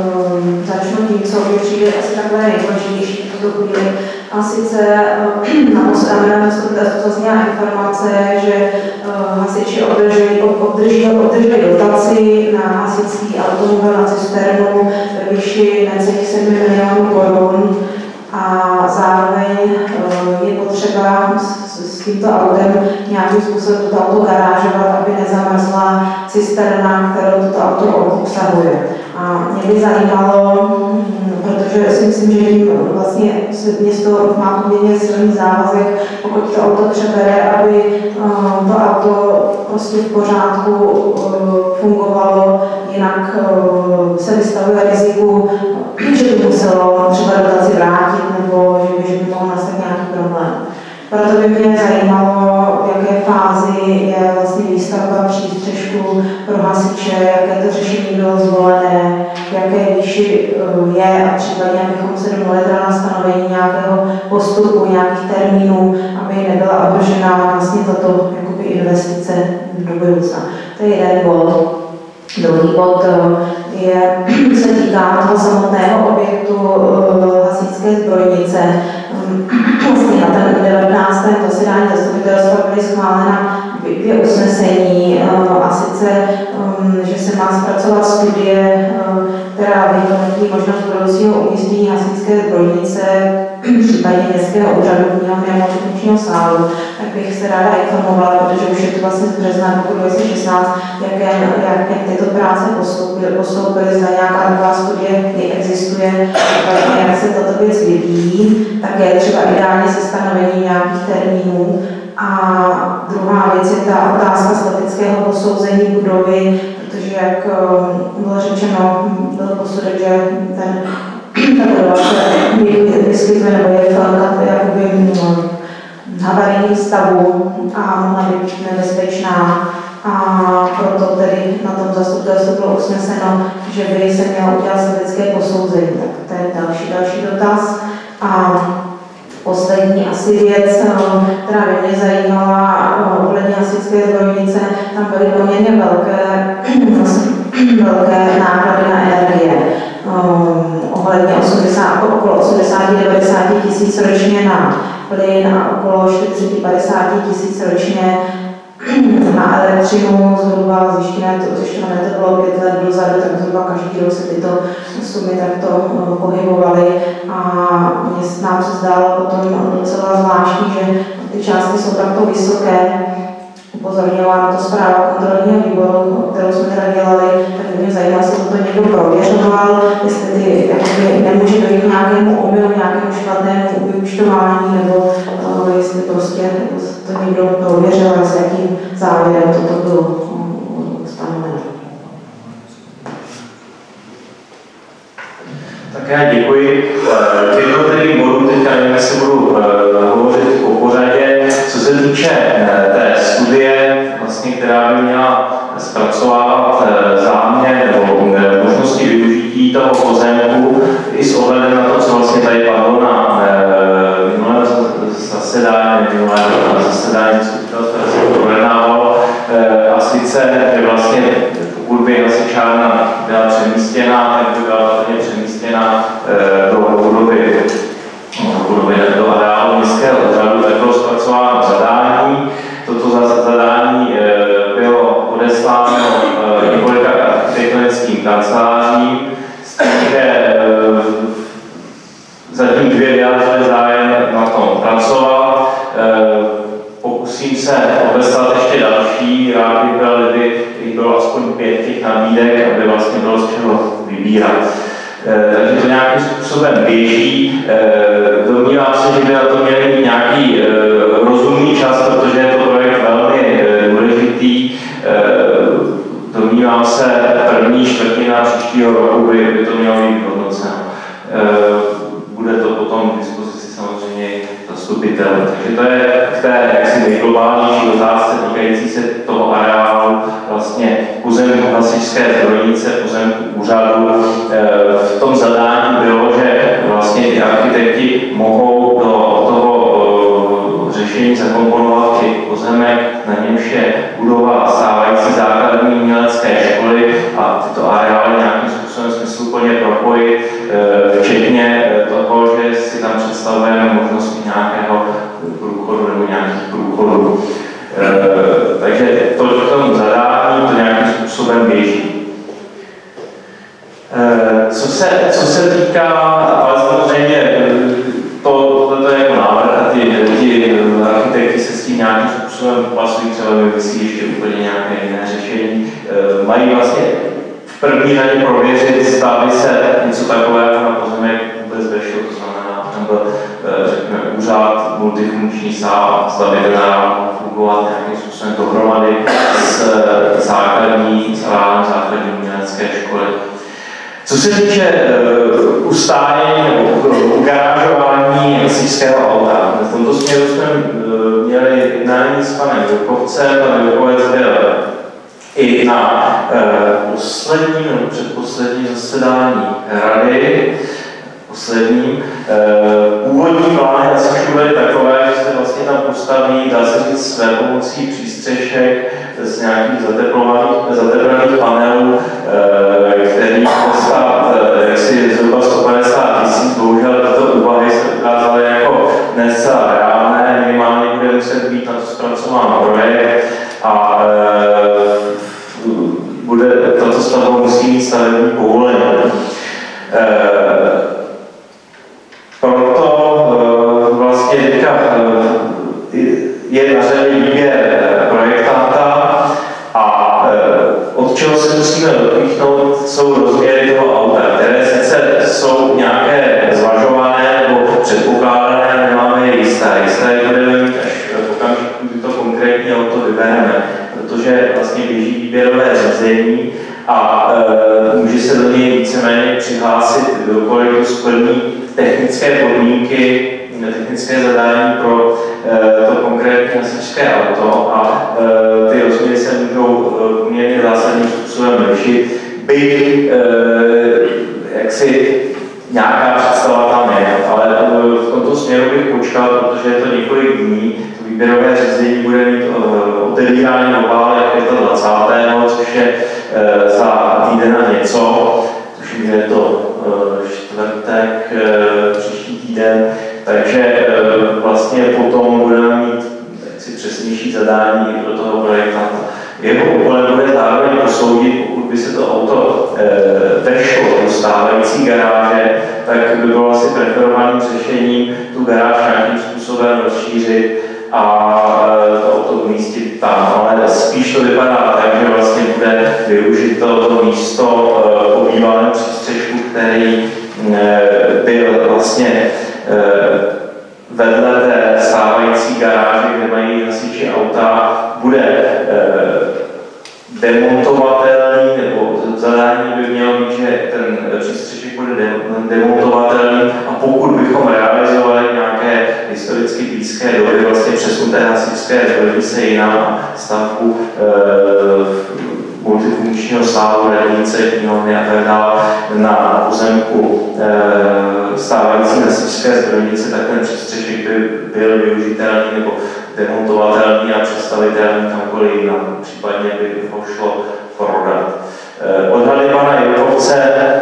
začnu tím, co mi přijde asi takové nejdůležitější v tuto chvíli. A sice na posledném zastupitelstvu zazněla informace, že hasiči obdrželi, obdrželi, obdrželi dotaci na hasičský automobil na cisternu ve výši necelých sedm milionů korun a zároveň je potřeba s, s tímto autem nějakým způsobem toto auto garážovat, aby nezamrzla cisterna, kterou toto auto obsahuje. A mě by zajímalo, protože si myslím, že tím vlastně město má poměrně silný závazek, pokud to auto přebere, aby to auto prostě v pořádku fungovalo, jinak se vystavuje riziku, že by muselo třeba dotaci vrátit nebo že by, že by mohl nastat nějaký problém. Proto by mě zajímalo, v jaké fázi je vlastně výstavba přístřešku pro hasiče, jaké to řešení bylo zvolené, jaké výši je a případně, abychom se domluvili na stanovení nějakého postupu, nějakých termínů, aby nebyla ohrožena vlastně tato jakoby investice do budoucna. To je jeden bod. Druhý bod je, se týká toho samotného objektu hasičské zbrojnice. Vlastně na ten devatenáctém zasedání zastupitelstva byly schválena dvě usnesení, a sice, že se má zpracovat studie, která vyhodnotí možnost budoucího umístění hasičské zbrojnice, případně městského úřadu vního nemocničního sálu. Tak bych se ráda informovala, protože už je to vlastně z března roku dva tisíce šestnáct, jak, jak, jak tyto práce postoupily, postoupily, zda nějaká taková studie existuje, jak se tato věc vyvíjí, tak je třeba ideálně se stanovení nějakých termínů. A druhá věc je ta otázka statického posouzení budovy, protože jak bylo řečeno, byl posudek, že ten ta budova se vyskytuje nebo je v jakoby havarijním stavu a mohla být nebezpečná. A proto tedy na tom zastupitelstvu bylo usneseno, že by se mělo udělat statické posouzení. Tak to je další, další dotaz. A poslední asi věc, která by mě zajímala ohledně hasičské zbrojnice, tam byly poměrně velké vlastně osmdesát devadesát tisíc ročně na plyn a okolo čtyřicet padesát tisíc ročně na elektřinu. Zhruba zjištěné to, zjištěné to bylo pět let dozadu, tak zhruba každý rok se tyto sumy takto pohybovaly a nám se zdálo potom docela zvláštní, že ty částky jsou takto vysoké. Upozornila na to zpráva kontrolního výboru, kterou jsme teda dělali, tak mě zajímalo, jestli to někdo prověřoval, jestli ty, jakoby, nemůže dojít k nějakému omylu, nějakému špatnému vyúčtování, nebo uh, jestli prostě to někdo prověřil a s jakým závěrem toto bylo um, stanoveno. Tak já děkuji. K jednotlivým bodům teďka nevím, jestli budu uh, hovořit po pořadě. Co se týče uh, té studie, vlastně, která by měla zpracovávat uh, záměr nebo uh, možnosti využití toho pozemku i s ohledem na to, co vlastně tady padlo na uh, minulém zasedání, minulém zasedání, co se projednávalo, uh, a sice, že vlastně pokud by hasičárna byla přemístěna, tak by byla plně přemístěna uh, do budovy, do budovy do areálu městského úřadu, tak bylo zpracováno zadání. Toto zadání bylo odesláno několika architektonickým kancelářím, s tím, že zatím dvě vyjádřily zájem na tom pracovat. Pokusím se obeslat ještě další, rád bych byl, kdyby bylo aspoň pět těch nabídek, aby vlastně bylo z čeho vybírat. Takže to nějakým způsobem běží. Domnívám se, že by na to měl být nějaký rozumný čas, protože je to projekt velmi důležitý. Domnívám se, první čtvrtina příštího roku by, by to mělo být hodnoceno. Bude to potom k dispozici samozřejmě zastupitel. Takže to je k té jaksi nejglobálnější otázce týkající se toho areálu, vlastně pozemku hasičské zbrojnice, pozemku úřadu. V tom zadání bylo, že vlastně ty architekti mohou do toho řešení zakomponovat i pozemek, na němž je budova stávající základní umělecké školy a tyto areály nějakým způsobem smysluplně propojit, včetně toho, že si tam představujeme možnosti nějakého průchodu nebo nějakých průchodů. Takže to k tomu zadání, to nějakým způsobem běží. Co se, co se týká, ale samozřejmě to, to je jako návrh a ty, ty architekti se s tím nějakým způsobem pasují, třeba vymyslí ještě úplně nějaké jiné řešení. Mají vlastně v první řadě prověřit, zda by se něco takového na pozemek vůbec vešlo, to znamená, nebo řekněme úřad, multifunkční sál, zda by ten mohl fungovat nějakým způsobem dohromady s základní, s areálem základní umělecké školy. Co se týče uh, ustájení nebo ugarážování hasičského auta, v tomto směru jsme uh, měli jednání s panem Vilkovcem, pan Vilkovec byl i na uh, posledním nebo předposledním zasedání rady, posledním. Uh, původní plány hasičů byly takové, že se vlastně tam postaví, dá se říct, své pomocí přístřešek z nějakých zateplovaných panelů, který stát jaksi zhruba sto padesát tisíc. Bohužel tato úvahy se ukázaly jako ne zcela reálné, minimálně bude muset být na to zpracován projekt a bude, tato stavba musí mít stavební povolení. Proto vlastně teďka je na řadě výběr projektanta a od čeho se musíme dopíchnout, jsou rozměry toho auta, které sice jsou nějaké zvažované nebo předpokládané, nemáme je jisté. Jisté je budeme mít až v okamžiku, kdy to konkrétní auto vybereme, protože vlastně běží výběrové řízení a e, může se do něj víceméně přihlásit kdokoliv, kdo splní technické podmínky, technické zadání pro e, to konkrétní hasičské auto a e, ty rozměry se můžou poměrně zásadním způsobem lišit. Byť e, jaksi nějaká představa tam je, ale v tomto směru bych počkal, protože je to několik dní. To výběrové řízení bude mít otevírání globále dvacátého pátého což je e, za týden a něco, tuším, že je to čtvrtek, příští týden, takže vlastně potom budeme mít si přesnější zadání pro toho projektanta. Jeho úkolem bude zároveň posoudit, pokud by se to auto e, vešlo do stávající garáže, tak by bylo asi preferovaným řešením tu garáž nějakým způsobem rozšířit a e, to auto umístit tam. Ale spíš to vypadá tak, že vlastně bude využít to, to místo e, po bývalém přístřešku, který e, byl vlastně e, vedle té stávající garáže, kde mají hasiči auta, bude e, demontovatelný, nebo zadání by mělo být, že ten přístřešek bude de, demontovatelný a pokud bychom realizovali nějaké historicky blízké doby, vlastně přesunuté hasičské zbrojnice jinam a stavbu e, multifunkčního sálu, radnice, knihovny a tak dále na pozemku e, stávající hasičské zbrojnice, tak ten přístřešek by byl využitelný nebo demontovatelný a představitelný kamkoliv jinam. Případně by ho šlo prodat. E, odhady pana Jurkovce, e,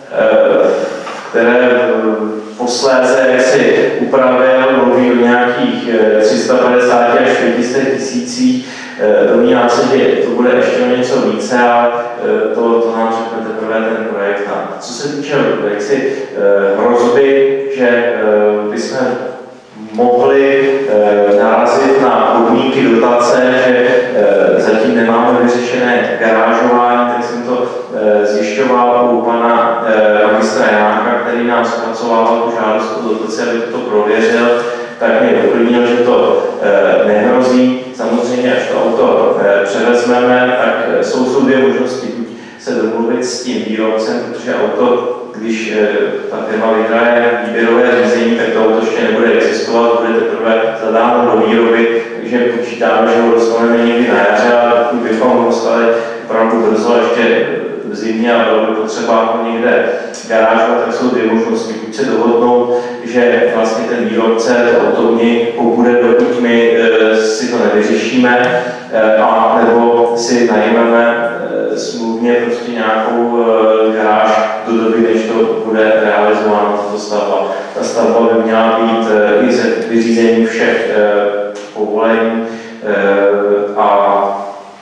které posléze jaksi upravil, mluví o nějakých tři sta padesát až pět set tisících. Domnívám se, že to bude ještě o něco více, ale to, to nám řekne teprve ten projekt. A co se týče jaksi hrozby, že bychom mohli narazit na podmínky dotace, že zatím nemáme vyřešené garážování, tak jsem to zjišťoval u pana magistra Jánáka, který nám zpracovával tu žádost o dotaci, aby to prověřil, tak mě uklidnil, že to nehrozí. Samozřejmě, až to auto převezmeme, tak jsou jsou dvě možnosti. Buď se domluvit s tím výrobcem, protože auto, když ta firma vyhraje výběrové řízení, tak to auto ještě nebude existovat, bude teprve zadáno do výroby, takže počítáme, že ho dostaneme někdy na jaře, ale pokud bychom ho dostali opravdu brzo, ještě v zimě a bylo by potřeba ho někde garážovat, tak jsou dvě možnosti. Buď se dohodnou, že vlastně ten výrobce to auto u něj pobude, dokud my e, si to nevyřešíme, e, a nebo si najmeme e, smluvně prostě nějakou e, garáž do doby, než to bude realizováno, tato stavba. Ta stavba by měla být e, i se vyřízením všech e, povolení e, a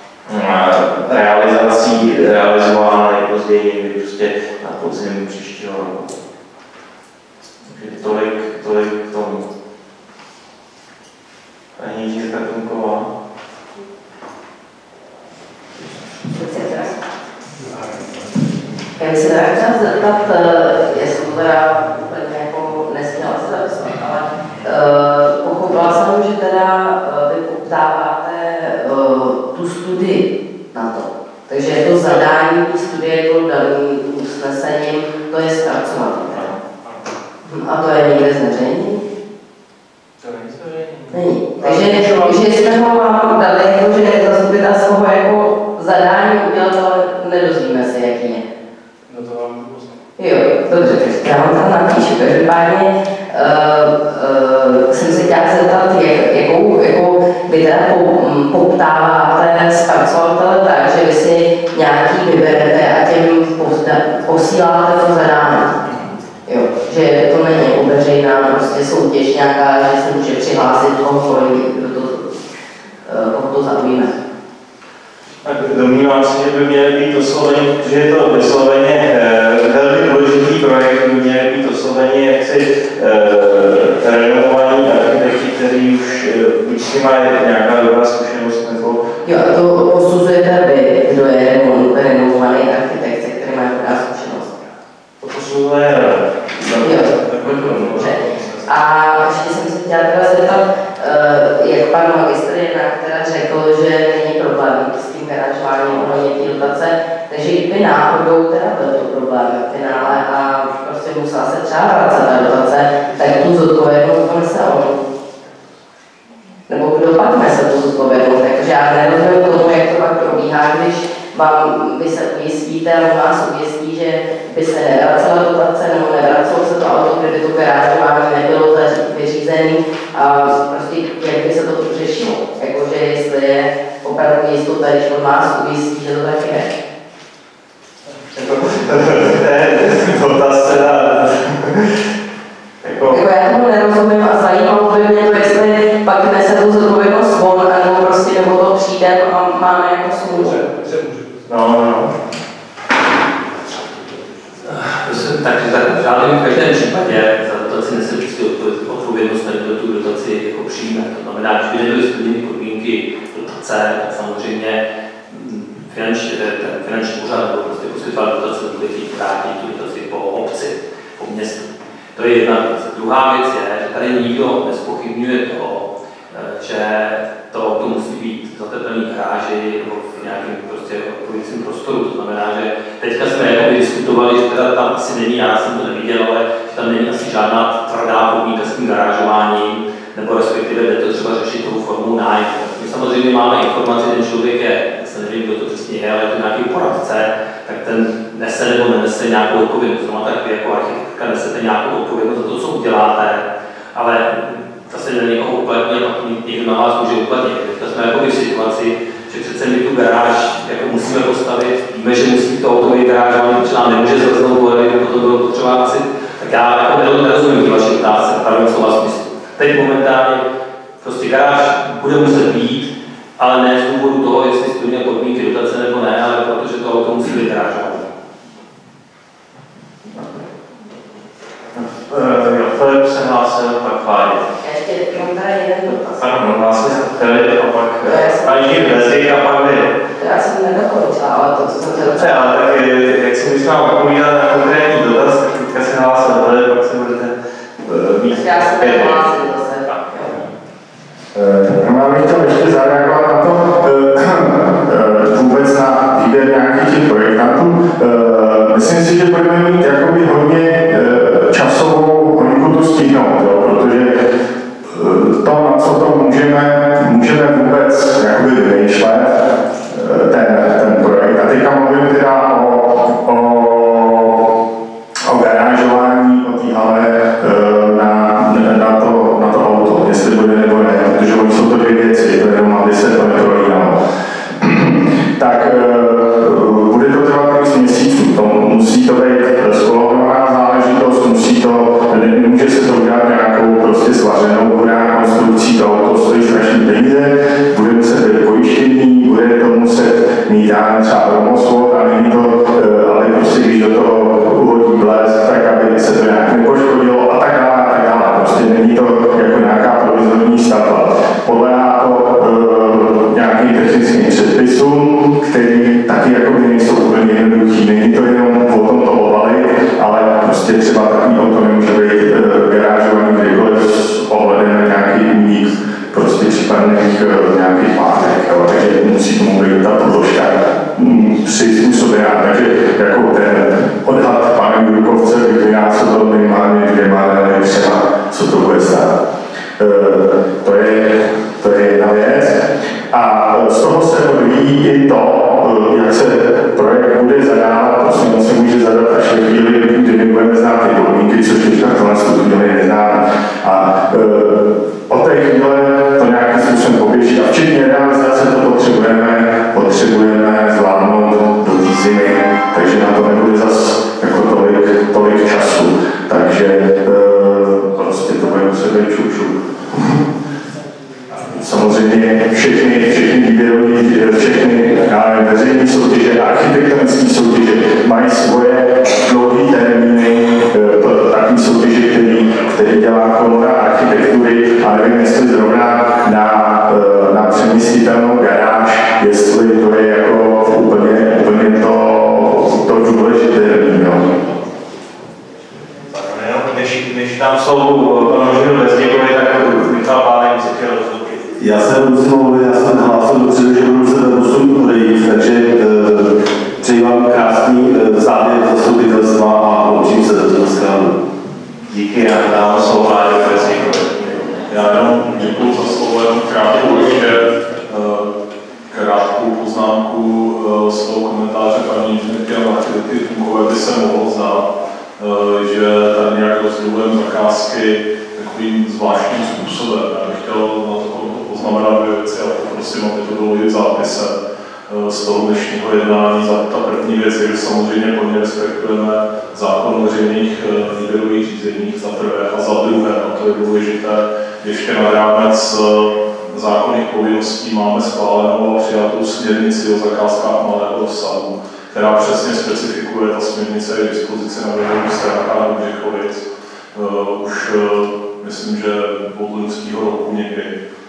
realizací realizována nejpozději někdy prostě na podzim příštího roku. Takže tolik, tolik k tomu. Paní Jiříka Tunková. Já bych se teda chtěla zeptat, jestli to teda úplně jako nesměla se zapisat, ale uh, pochopila jsem, že teda uh, vy poptáváte uh, tu studii na to. Takže je to zadání té studie, to daným usnesením, to je zpracovat. A to je někde zveřejnění? To není zveřejnění. Není. Takže, takže jsme ho vám dali, jako, že zastupitelstvo ho jako zadání udělat, ale nedozvíme se, jaký je. No to vám poznám. Jo, dobře, takže já vám tam napíšu. Každopádně uh, uh, jsem se chtěla zeptat, jak, jakou, jakou vy teda poptáváte zpracovatele tak, že vy si nějaký vyberete a těm posíláte to zadání. Jo, že to není jako veřejná prostě soutěž nějaká, že se může přihlásit kohokoliv, kdo to, koho to zaujíme. Tak domnívám se, že by měly být osloveni, protože je to vysloveně eh, velmi důležitý projekt, by měly být osloveni jaksi eh, renovovaní architekti, kteří už eh, buď s tím mají nějaká dobrá zkušenost, nebo... Jo, a to posuzujete vy, kdo je renovovaný architekt, se který má dobrá zkušenost. To posuzuje rada. Jo, dobře. A ještě jsem se chtěla teda zeptat, uh, jak pan magistr jednak teda řekl, že není problém s tím garážováním ohledně té dotace, takže kdyby náhodou teda byl to problém v finále a prostě musela se třeba vracet ta dotace, tak tu zodpovědnost ponese on. Nebo kdo pak nese tu zodpovědnost, takže já nerozumím tomu, jak to pak probíhá, když vám, vy se ujistíte a u nás ujistí, že by se nevracela dotace nebo nevracelo se to auto, kdyby to garážování nebylo vyřízené a prostě jak by se to řešilo. Jakože jestli je opravdu jistota, když on nás ujistí, že to tak je. To je dotaz teda finanční úřad nebo prostě poskytovat dotace, bude chtít vrátit tu dotaci po obci, po městu. To je jedna věc. Druhá věc je, že tady nikdo nezpochybňuje to, že to auto musí být v zateplený garáži nebo v nějakém prostě odpovídajícím prostoru. To znamená, že teďka jsme jakoby diskutovali, že teda tam asi není, já jsem to neviděl, ale že tam není asi žádná tvrdá podmínka s tím garážováním, nebo respektive jde to třeba řešit tou formou nájmu. My samozřejmě máme informaci, ten člověk je, já se nevím, kdo to přesně je, ale je to nějaký poradce, tak ten nese nebo nenese nějakou odpovědnost. No, tak vy jako architektka nesete nějakou odpovědnost za to, co uděláte, ale zase na někoho uplatní a pak někdo na vás může uplatnit. Teďka jsme jako v situaci, že přece my tu garáž jako musíme postavit, víme, že musí to auto být garážovaný, protože nám nemůže zraznout vody, kdyby potom bylo potřeba asi. Tak já jako nerozumím vaši otázce, pravým slova smyslu. Teď momentálně prostě garáž bude muset být, ale ne z důvodu toho, jestli splňuje podmínky dotace nebo ne, ale protože to auto musí být garážované. Jo, Filip se hlásil, pak Kládě. Ještě mám tady jeden dotaz. Pardon, hlásil se Filip a pak Alžír Bezděk a pak vy. Já jsem nedokončila, ale to, co jsem se dobře, ale tak jak si bychom odpovídali na konkrétní dotaz, tak teďka se hlásil Filip, pak se budete víc. Já jsem nehlásil zase. Já bych chtěl ještě zareagovat na to vůbec na výběr nějakých těch projektantů. Myslím si, že budeme mít jakoby hodně časovou hoňku to stihnout, jo, protože to, na co to můžeme, můžeme vůbec jakoby vymýšlet, ten, ten projekt. A teďka mluvím teda o, o, o garážování, o té hale na, na, to, na to auto, jestli bude nebo ne, protože oni jsou to dvě věci, to jenom aby se to neprolínalo. Tak bude to trvat x měsíců, to musí to být skolovaná záležitost, musí to, nemůže se to udělat nějakou prostě svařenou hurá konstrukcí, to auto stojí strašný peníze, bude muset být pojištění, bude to muset mít dán třeba promosvod a není to, ale prostě když do toho uhodí blesk, tak aby se to nějak nepoškodilo a tak dále, a tak dále. Prostě není to jako nějaká provizorní stavba. Podléhá to uh, nějakým technickým předpisům, který taky jako nejsou úplně jednoduchý. Není to jenom o tom to obalit, ale prostě třeba takový auto nemůže být uh, garážovaný kdykoliv s ohledem na nějaký únik prostě případných uh, nějakých látek, takže musí tomu být ta podložka přizpůsobená. Takže jako ten odhad pana Jurkovce by vynásobil minimálně dvěma, ale třeba co to bude stát. Uh, to je, to je jedna věc. A z toho se odvíjí i to, jak se projekt bude zadávat, prostě on se může zadat až ve chvíli, kdy my budeme znát ty podmínky, což teďka v tomhle chvíli neznáme. A uh, od té chvíle to nějakým způsobem poběží a včetně realizace to potřebujeme, potřebujeme zvládnout do té zimy, takže na to nebude zas jako tolik, tolik času. Takže uh, prostě to bude muset být čup, čup. Samozřejmě všechny, všechny výběrové, všechny veřejné soutěže, architektonické soutěže mají svoje dlouhé termíny, takové soutěže, který, který dělá komora architektury, a nevím, jestli zrovna na, na přemístitelnou garáž, jestli to je jako úplně, úplně to, to důležité. No. Než, než tam jsou panu Bezděkovi, tak Michal Pálek se chtěl rozhodnout. Já jsem musím mluvit, já jsem hlásil dopředu, že budu se postupně odejít, takže e, přeji vám krásný e, závěr zastupitelstva a loučím se za dneska. Díky, já dám slovo Láďo Bezděkovi. Já jenom děkuji za slovo, jenom krátkou ještě krátkou poznámku z toho komentáře paní inženýrky a Markéty Funkové by se mohlo zdát, že tady nějak rozdělujeme zakázky takovým zvláštním způsobem. Já bych chtěl na to poznamenat dvě věci a poprosím, aby to bylo i v zápise z toho dnešního jednání. Ta první věc je, že samozřejmě plně respektujeme zákon o veřejných výběrových řízeních za prvé a za druhé, a to je důležité, ještě nad rámec zákonných povinností máme schválenou a přijatou směrnici o zakázkách malého rozsahu, která přesně specifikuje, ta směrnice je k dispozici na webových stránkách Břichovic. Uh, už uh, myslím, že od loňského roku někdy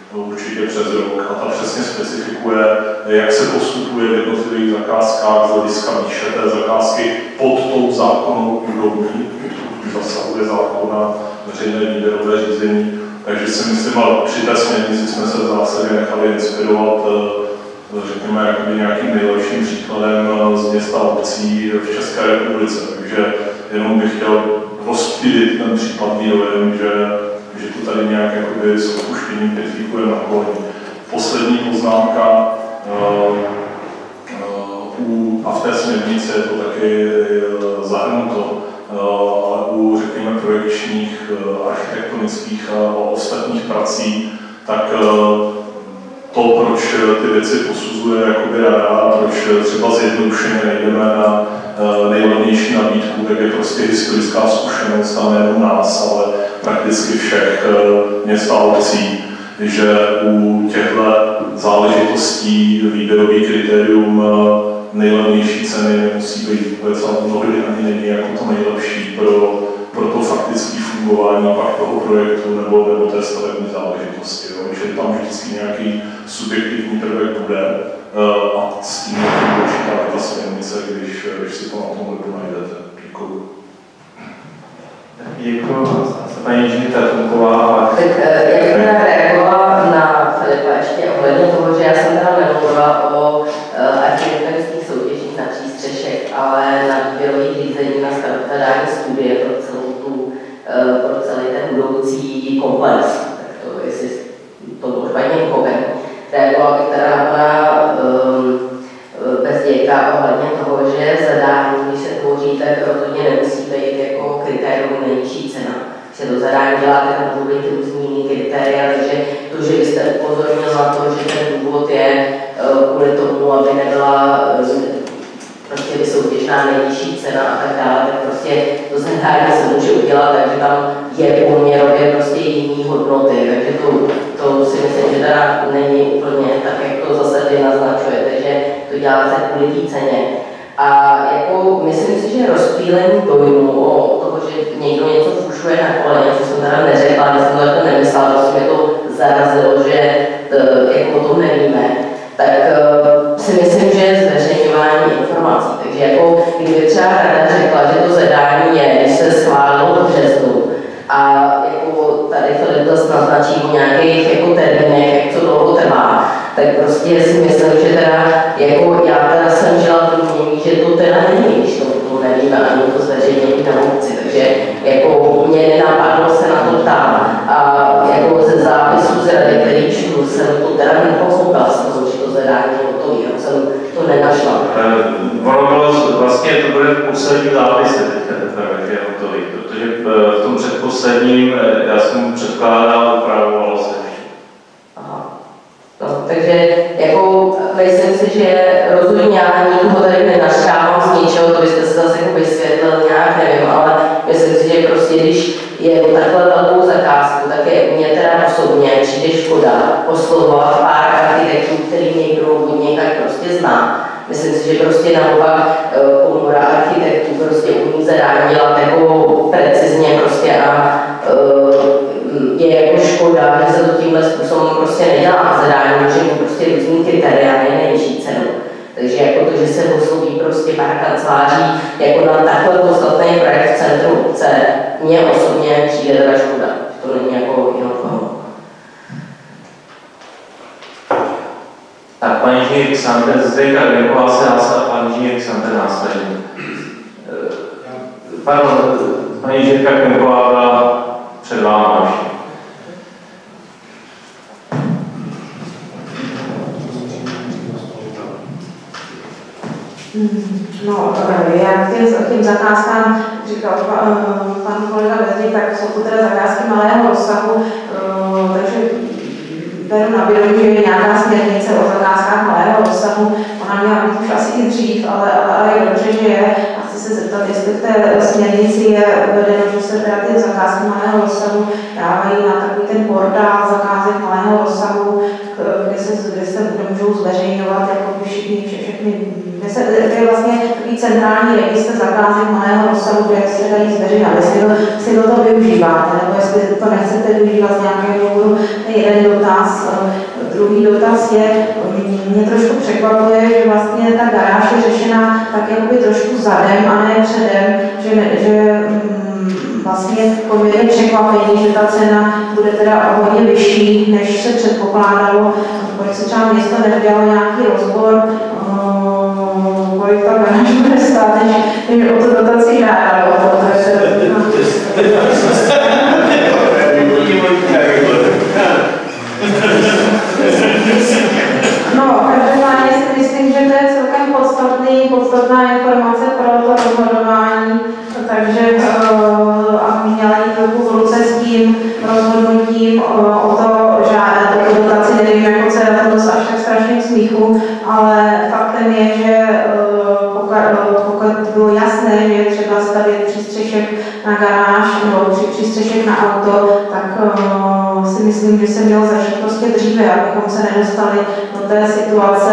určitě přes rok, a ta přesně specifikuje, jak se postupuje v jednotlivých zakázkách z hlediska výše té zakázky pod tou zákonnou úrovní, když zasahuje zákona veřejné výběrové řízení. Takže si myslím, ale při té směrnici jsme se v zásadě nechali inspirovat, řekněme, jakoby nějakým nejlepším příkladem z města obcí v České republice. Takže jenom bych chtěl rozptýlit ten případný dojem, že, že to tady nějak jakoby s odpuštěním kritikuje na kolem. Poslední poznámka, uh, uh, a v té směrnici je to taky zahrnuto, ale u, řekněme, projekčních, architektonických a ostatních prací, tak to, proč ty věci posuzuje jakoby rada, proč třeba zjednodušeně nejdeme na nejlevnější nabídku, tak je prostě historická zkušenost a nejenom nás, ale prakticky všech měst a obcí, že u těchto záležitostí výběrový kritérium nejlevnější ceny nemusí být vůbec, a mnohdy ani není jako to nejlepší pro, pro to faktické fungování pak toho projektu nebo, nebo té stavební záležitosti. Jo. Že tam vždycky nějaký subjektivní prvek bude uh, a s tím je určitá ta směrnice, když, když si to na tom webu najdete. Děkuju. Děkuju. Paní inženýrka Tunková. Tak já bych teda reagovala na Filipa ještě ohledně toho, že já jsem teda nemluvila o uh, architektonických soutěžích na přístřešek, ale na výběrových řízení na stavební studie pro celou tu, uh, pro celý ten budoucí komplex. Tak to, jestli to bylo špatně pochopeno. Reagovala bych teda na pana um, Bezděka ohledně toho, že zadání, když se tvoří, tak rozhodně nemusí být jako kritérium nejnižší cena. Se to zadání děláte, tam budou být různý kritéria, takže to, že byste upozornil na to, že ten důvod je kvůli tomu, aby nebyla prostě vysoutěžná nejnižší cena a tak dále, tak prostě to zadání se může udělat, takže tam je poměrově prostě jiný hodnoty, takže to, to si myslím, že teda není úplně tak, jak to zase vy naznačujete, že to děláte kvůli té ceně. A jako myslím si, že rozptýlení dojmu o toho, že někdo něco fušuje na koleně, co jsem teda neřekla, já jsem to jako nemyslela, protože mě to zarazilo, že jako o tom nevíme, tak uh, si myslím, že je zveřejňování informací. Takže jako kdyby třeba rada řekla, že to zadání je, když se schválilo v březnu, a jako tady Filip zase naznačí o nějakých jako termínech, jak co dlouho trvá, tak prostě si myslím, že teda, jako já teda jsem žila v domění, že to teda není, když to, to nevíme, ani to zveřejnění na obci, takže jako mě nenapadlo se na to ptát. A jako ze zápisu z rady, který čtu, jsem to teda nepochopila, jsem že to zadání hotový, já jsem to nenašla. Ono bylo vlastně, to bude v posledním zápise teďka teprve, že je hotový, protože v tom předposledním, já jsem předkládal, upravoval se. Aha. No, takže jako myslím si, že rozhodně já nikoho tady nenašťávám z ničeho, to byste se zase jako vysvětlil nějak, nevím, ale myslím si, že prostě když je takhle velkou zakázku, tak je mě teda osobně přijde škoda oslovovat pár architektů, který někdo od někaď prostě zná. Myslím si, že prostě naopak komora architektů prostě umí zadání dělat jako precizně prostě a je jako škoda, že se to tímhle způsobem prostě nedělá zadání, že mu prostě různý kritéria nejnižší cenu. Takže jako to, že se osloví prostě pár kanceláří jako na takhle podstatný projekt v centru obce, mně osobně přijde teda škoda. To není jako jenom formu. Tak paní inženýr Xander, Zdejka Grenková se hlásila, paní inženýr Xander následně. Pardon, paní inženýrka Grenková byla před vámi ještě. No, já k těm, těm zakázkám, říkal pan kolega Vezdík, tak jsou to teda zakázky malého rozsahu, takže beru na vědomí, že je nějaká směrnice o zakázkách malého rozsahu, ona měla být už asi i dřív, ale, ale, ale je dobře, že je. A chci se zeptat, jestli v té směrnici je uvedeno, že se teda ty zakázky malého rozsahu dávají na takový ten portál zakázek malého rozsahu, kde se, kde se kde můžou zveřejňovat jako všichni, všechny, kde se, kde je vlastně takový centrální registr zakázek malého rozsahu, kde se dají zveřejňovat, jestli to, jestli to, to využíváte, nebo jestli to nechcete využívat z nějakého důvodu. Jeden dotaz. Druhý dotaz je, mě trošku překvapuje, že vlastně ta garáž je řešena tak jakoby trošku zadem a ne předem, že, že vlastně poměrně překvapení, že ta cena bude teda hodně vyšší, než se předpokládalo. Proč se třeba město neudělalo nějaký rozbor, kolik ta garáž bude stát, než, než o to dotaci žádalo. No, každopádně si myslím, že to je celkem podstatný, podstatná informace pro to rozhodování, takže uh, a měla jít ruku v ruce s tím rozhodnutím uh, o to žádat o tu dotaci, nevím, jako se na to až tak strašně k smíchu, ale faktem je, že uh, pokud, uh, pokud bylo jasné, že je třeba stavět přístřešek na garáž nebo při, přístřešek na auto, tak uh, si myslím, že se mělo začít prostě dříve, abychom se nedostali do té situace,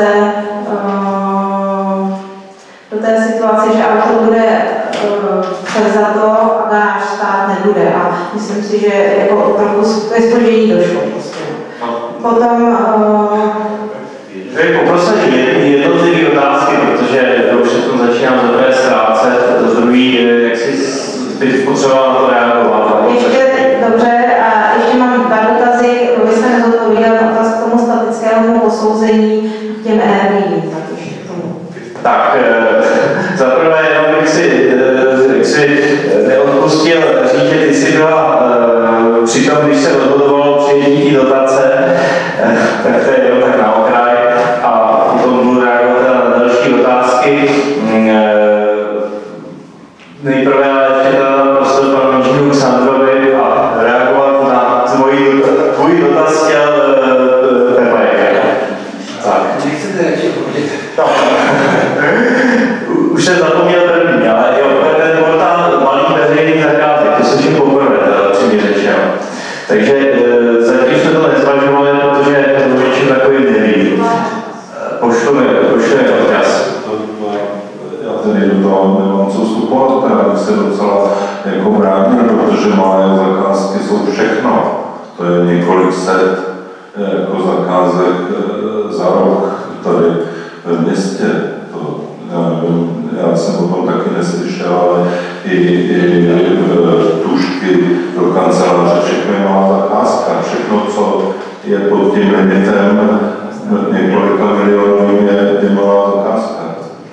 uh, do té situace, že auto bude uh, převzato a garáž stát nebude. A myslím si, že jako trochu ke zpoždění došlo. Prostě. Potom uh, poprosím jednotlivé otázky, protože už se tom začínám za prvé ztrácet, za druhý, jak si bych potřeboval na to reagovat. Ještě, dobře, a ještě mám dva dotazy. Vy jste nezodpověděl otaz k tomu statickému posouzení k těm energiím, tak ještě k tomu. Tak, za prvé jenom bych si, bych si neodpustil říct, že ty jsi byla při tom, když se rozhodovalo přijetí té dotace, tak to je jenom tak na okraj a potom budu reagovat na další otázky. Nejprve ale ještě teda prostor panu inženýru Sandrovi a reagovat na tvůj, tvůj dotaz chtěl Pepa Jäger. Tak. Nechcete radši odpovědět? No. Už jsem zapomněl první, ale jo, ten portál malých veřejných zakázek, to slyším poprvé, teda přímě řečeno. Takže e, zatím jsme to nezvažovali, protože to většinou takový nevím. Pošlu mi, pošlu mi odkaz. Já tedy do toho nemám co vstupovat, teda bych se docela jako bránil, protože malé zakázky jsou všechno. To je několik set jako zakázek za rok tady ve městě. To, já, nevím, já jsem o tom taky neslyšel, ale i, i tužky do kanceláře, všechno je malá zakázka. Všechno, co je pod tím limitem několika milionů, je, je malá zakázka.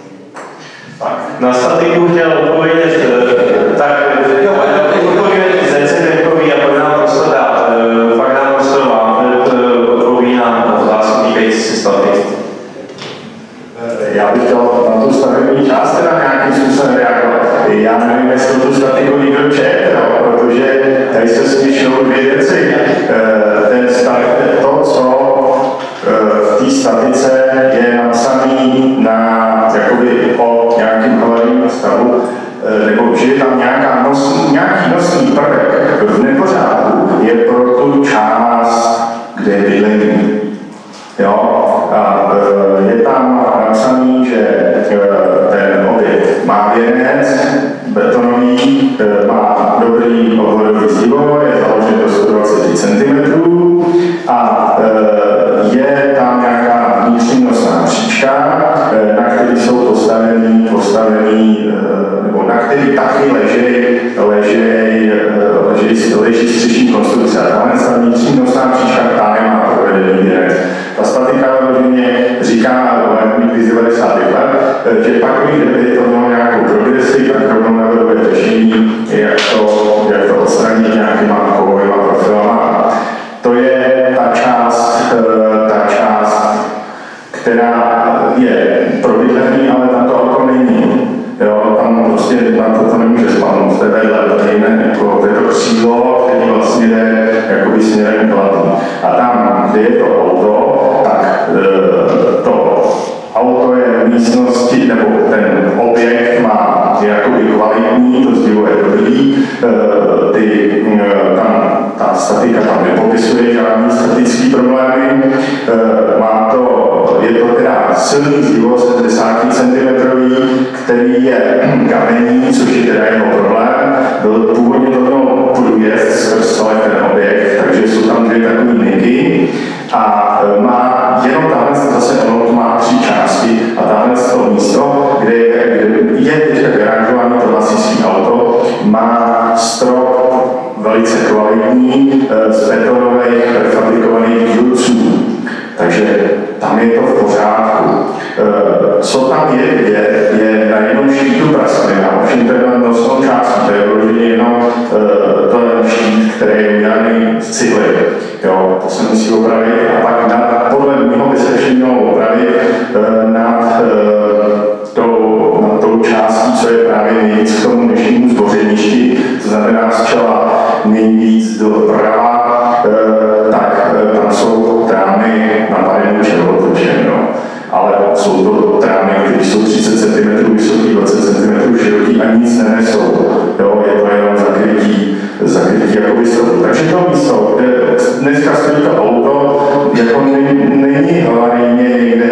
Na statiku chtěl odpovědět, tak odpovědět Zeceněkovi a pak nám prostor dát, pak nám prostor vám, odpoví na otázku týkající se statiky. Já bych chtěl na tu stavební část teda nějakým způsobem reagovat. Já nevím, jestli tu statiku nikdo čet, no, protože tady se směšnou dvě věci. Ten stav, to, co v té statice je napsaný na, jakoby, o nějakým hlavním stavu, nebo že je tam nějaká nos, nějaký nosný prvek v nepořádku, je pro tu část, kde je bydlení. Jo? A je tam napsaný, že ten objekt má věnec betonový, má dobrý obvodový zdílo, je založen do sto dvacet centimetrů a je tam nějaká vnitřní nosná příčka, na který jsou postavený, postavený nebo na který taky leží, leží, leží, leží střešní konstrukce. A ta vnitřní nosná příčka, ta nemá provedený věnec. Ta statika rozhodně říká, někdy z devadesátých let, že pak, kdyby to mělo nějakou progresi, tak rovnou navrhuje řešení, jak to, jak to odstranit nějakýma kovovýma profilama. To je ta část, ta část, která je pro bydlení, ale tam to auto není. Jo, tam prostě na to, to nemůže spadnout, to je vedle, to je jiné, jako, to je to křídlo, který vlastně jde jakoby směrem k hlavní. A tam, kde je to auto, tak e, to auto je v místnosti, nebo ten objekt má jakoby kvalitní, to zdivo je dobrý, e, ty, e, tam ta statika tam nepopisuje žádný statický problémy. Má to, je to teda silný zdivo sedmdesát centimetrů, který je kamenný, což je teda jeho problém. Byl původně to měl průjezd skrz celý ten objekt, takže jsou tam dvě takové niky. A má jenom tamhle, zase ono to má tři části, a tamhle to místo, kde je teďka garážovaný to vlastnický auto, má strop velice kvalitní z betonových prefabrikovaných dílců. Takže tam je to v pořádku. Co tam je vidět, je na jednom štítu prasklina, ovšem to je na nosnou částí, to je vloženě jenom ten štít, který je udělaný z cihly. Jo, to se musí opravit a pak nad, podle mého by se ještě mělo opravit nad tou, nad tou částí, co je právě nejvíc k tomu dnešnímu zbořeništi, to znamená z čela nejvíc doprava, tak tam jsou trámy na padenou červotočem, no. Ale jsou to trámy, které jsou třicet centimetrů vysoký, dvacet centimetrů široký a nic nenesou. Jo, je to jenom zakrytí, zakrytí jakoby stropu. Takže to místo, kde dneska stojí to auto, jako není hlavně někde,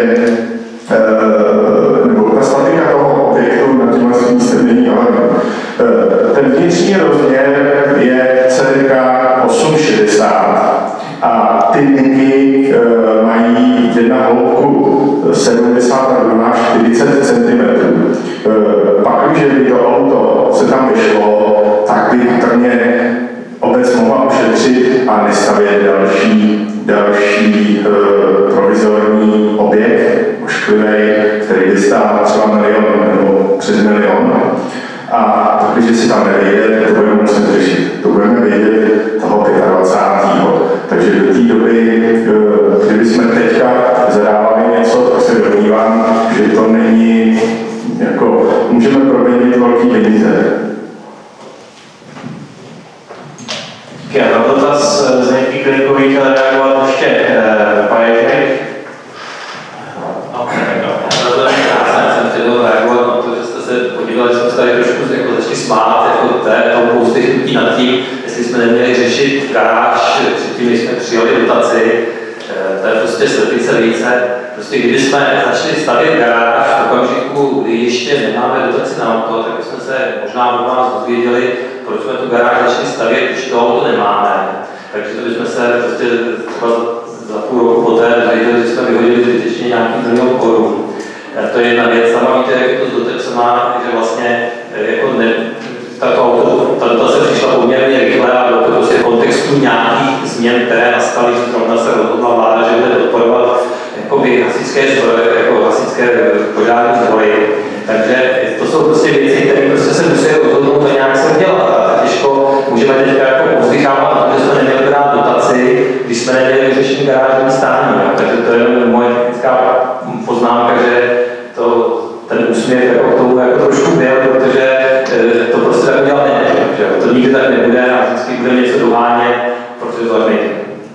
e, nebo ta statika toho objektu na těmhle místem není hlavně. E, ten vnitřní rozměr je cirka osm šedesát a ty niky e, mají jedna hloubku sedmdesát a druhá čtyřicet centimetrů. E, pak, když by to auto se tam vyšlo, tak by patrně obec mohla ušetřit a nestavět další, další e, provizorní objekt, ošklivý, který by stál třeba milion nebo přes milion. A takže si tam nevědět, to budeme muset řešit. To budeme vědět toho dvacátého Takže do té doby, kdyby jsme teďka zadávali něco, tak se domnívám, že to není, jako, můžeme proměnit velký peníze. Já na dotaz z nějakých klikových chtěl reagovat ještě Paježek. Já jsem chtěl reagovat na to, že jste se podívali, že jsme se tady trošku jako začali smát, jako tou poustechnutí nad tím, jestli jsme neměli řešit garáž předtím, než jsme přijali dotaci. To je prostě slepice více. Prostě kdyby jsme začali stavět garáž v okamžiku, kdy ještě nemáme dotaci na auto, tak bychom se možná od vás dozvěděli, proč jsme tu garáž začali stavět, když to auto nemáme. Takže to bychom se prostě třeba za půl roku poté dozvěděli, že jsme vyhodili zbytečně nějaký milion korun. To je jedna věc. Sama víte, jak to s dotacema, že vlastně jako ne, tato auto, ta dotace přišla poměrně rychle a bylo to prostě v kontextu nějakých změn, které nastaly, že zrovna se rozhodla vláda, že bude podporovat jakoby hasičské zdroje, jako hasičské požární zdroje. Takže to jsou prostě věci, které prostě se musí rozhodnout a nějak se udělat. A těžko můžeme teďka jako povzdychávat, že jsme neměli brát dotaci, když jsme neměli vyřešení garážový stání. Takže to je moje technická poznámka, že to, ten úsměv jako k tomu jako trošku byl, protože to prostě tak udělat nejde, že to nikdy tak nebude a vždycky bude něco dohánět, protože to tak nejde.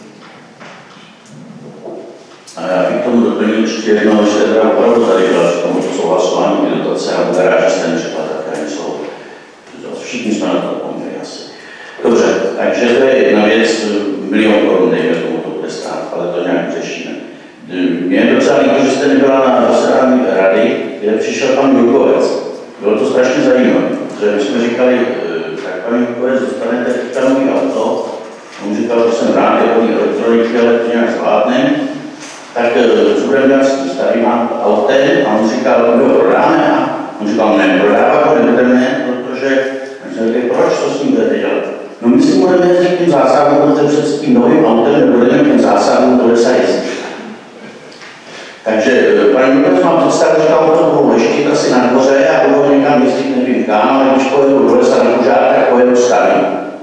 A já bych k tomu doplnil ještě jedno, že teda opravdu tady byla k tomu souhlasování dotace a garáže jste neřekla, tak nejsou. Všichni jsme na to pomůželi asi. Dobře, takže to je jedna věc, milion korun, dejme tomu to bude stát, ale to nějak řešíme. Mě je docela líto, že jste nebyla na zasedání rady, kde přišel pan Jukovec. Bylo to strašně zajímavé, protože my jsme říkali, tak pan Jukovec, dostanete teďka nový auto. On říkal, že jsem rád, jako elektroniky, ale to nějak zvládne. Tak co budeme dělat s tím starým autem? A on říkal, no ho prodáme. A on říkal, ne, prodávat ho nebudeme, protože jsme řekli, proč to s tím budete dělat? No my si budeme jezdit tím zásahům, protože před tím novým autem nebudeme tím zásahům do lesa jezdit. Takže paní Jukovec mám představit, že tam to budou leštit asi na dvoře a budou někam jezdit, nevím kam, ale když pojedou do lesa na požár, tak pojedou starý.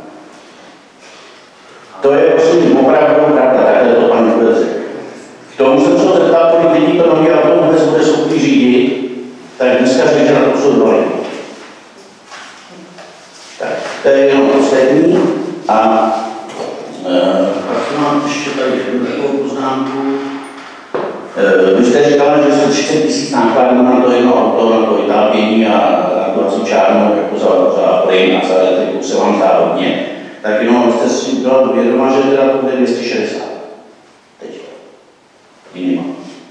To je prosím opravdu pravda, takhle to pan Jukovec řekl. K tomu jsem se zeptal, kolik lidí to nový auto vůbec bude schopný řídit, tak dneska řekl, že na to jsou dva lidi. Tak, to je jenom poslední. A e, pak mám ještě tady jednu takovou poznámku. Vy jste říkala, že jsou třicet tisíc nákladů na to jedno auto, na to vytápění a na to hasičárnu jako za, za plyn a za elektriku se vám zdá hodně. Tak jenom abyste si byla vědoma, že teda to bude dvě stě šedesát. Teď. Jinýma.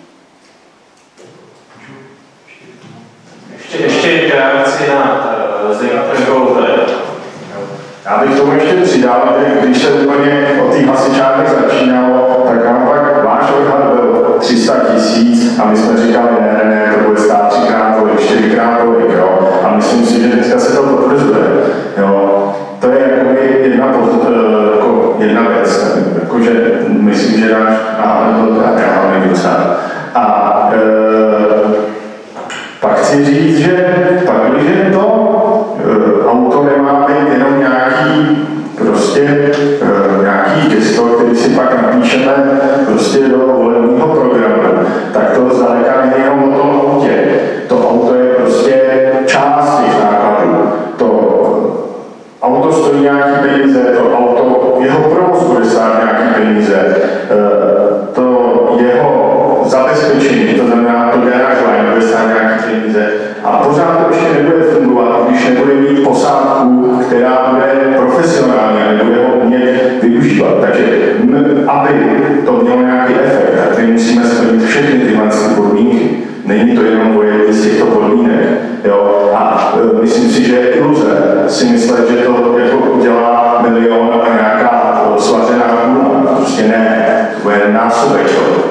Ještě, ještě reakci na Zdeňka. Já bych tomu ještě přidal, že když se úplně o těch hasičárech začínalo, tak naopak váš odhad byl tři sta tisíc a my jsme říkali, ne, ne, ne, to bude stát třikrát tolik, čtyřikrát tolik, jo. A myslím si, že dneska se to potvrzuje, jo. To je jakoby jedna, jako jedna věc, jakože myslím, že náš náhled byl reálný docela. A e, pak chci říct, že pak, když je to e, auto nemá být jenom nějaký prostě e, nějaký gesto, který si pak napíšeme prostě do volebního programu, tak to zdaleka není jenom o tom autě. To auto je prostě část těch nákladů. To auto stojí nějaký peníze, to auto, jeho provoz bude stát nějaký peníze, e, to jeho zabezpečení, to znamená to garážování bude stát nějaký peníze a pořád to ještě nebude fungovat, když nebude mít posádku, která bude profesionální a nebude ho umět využívat. Takže aby to mělo nějaký efekt, tak my musíme splnit všechny tyhle podmínky. Není to jenom o jedné z těchto podmínek. Jo? A e, myslím si, že je iluze si myslet, že to jako dělá milion a nějaká svařená kůla. Prostě ne, to je násobek toho.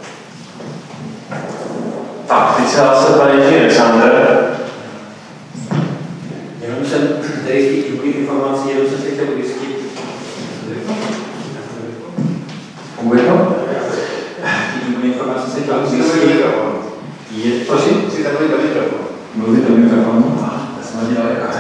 Tak, teď se hlásí paní Alexandr. Jenom jsem tady z těch druhých informací, jenom jsem se chtěl ujistit. Funguje to? Ty druhé informace se chtěl ujistit. Je, prosím? Jsi takový do mikrofonu. Mluvit do mikrofonu? Já jsem hodně daleko.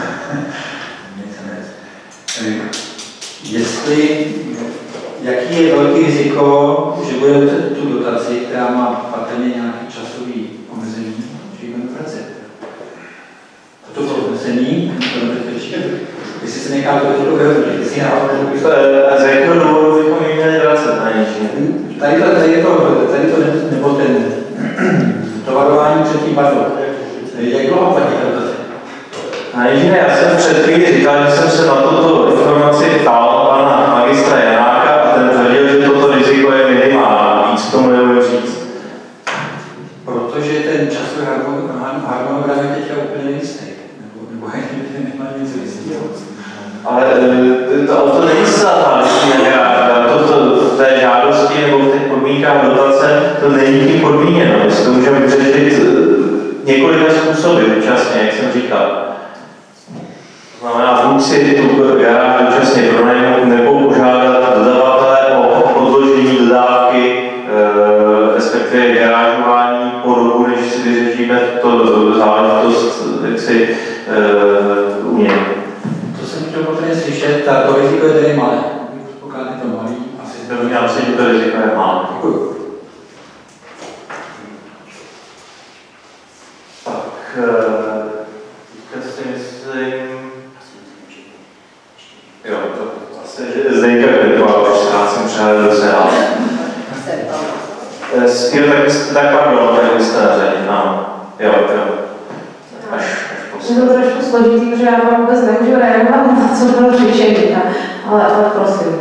Jestli, jaký je velký riziko, že bude muset tu dotaci, která má patrně nějaký časový omezení, že ji budeme vracet? Toto usnesení, to nebezpečí, jestli se nechá to trošku vyhodnotit, jestli A z jakého důvodu bychom ji měli vracet na něčím? Tady to, tady to, tady to, nebo ten, to varování před tím padlo. Jak dlouho platí ta dotace? Na jediné, já jsem před chvíli říkal, že jsem se na tuto informaci ptal pana magistra Janáka a ten tvrdil, že toto riziko je minimální. Víc tomu nebudu říct. Protože ten časový harmonogram je teďka úplně nejistý. Nebo, nebo nemá nic jistého. Ale to auto není zcela v té žádosti nebo v těch podmínkách dotace, to není tím podmíněno. My si to můžeme vyřešit několika způsoby dočasně, jak jsem říkal. To znamená, buď si tu garáž dočasně pronajmout nebo požádat dodavatele o odložení dodávky, e, respektive garážování po dobu, než si vyřešíme to záležitost, jak si e, umění. To jsem chtěl poprvé slyšet, ta, to riziko je tady malé. Pokud je to malý, asi... Já myslím, že to riziko je malé. Děkuji. Tak, teďka si myslím... Jo, to asi Zdeňka Květová, už ztrácím přehled do Senátu. Jo, tak, tak pardon, tak vy jste na řadě, ano. Jo, jo. Až, až je to trošku složitý, protože já vám vůbec nemůžu reagovat na to, co bylo řečeno, ale, ale prosím.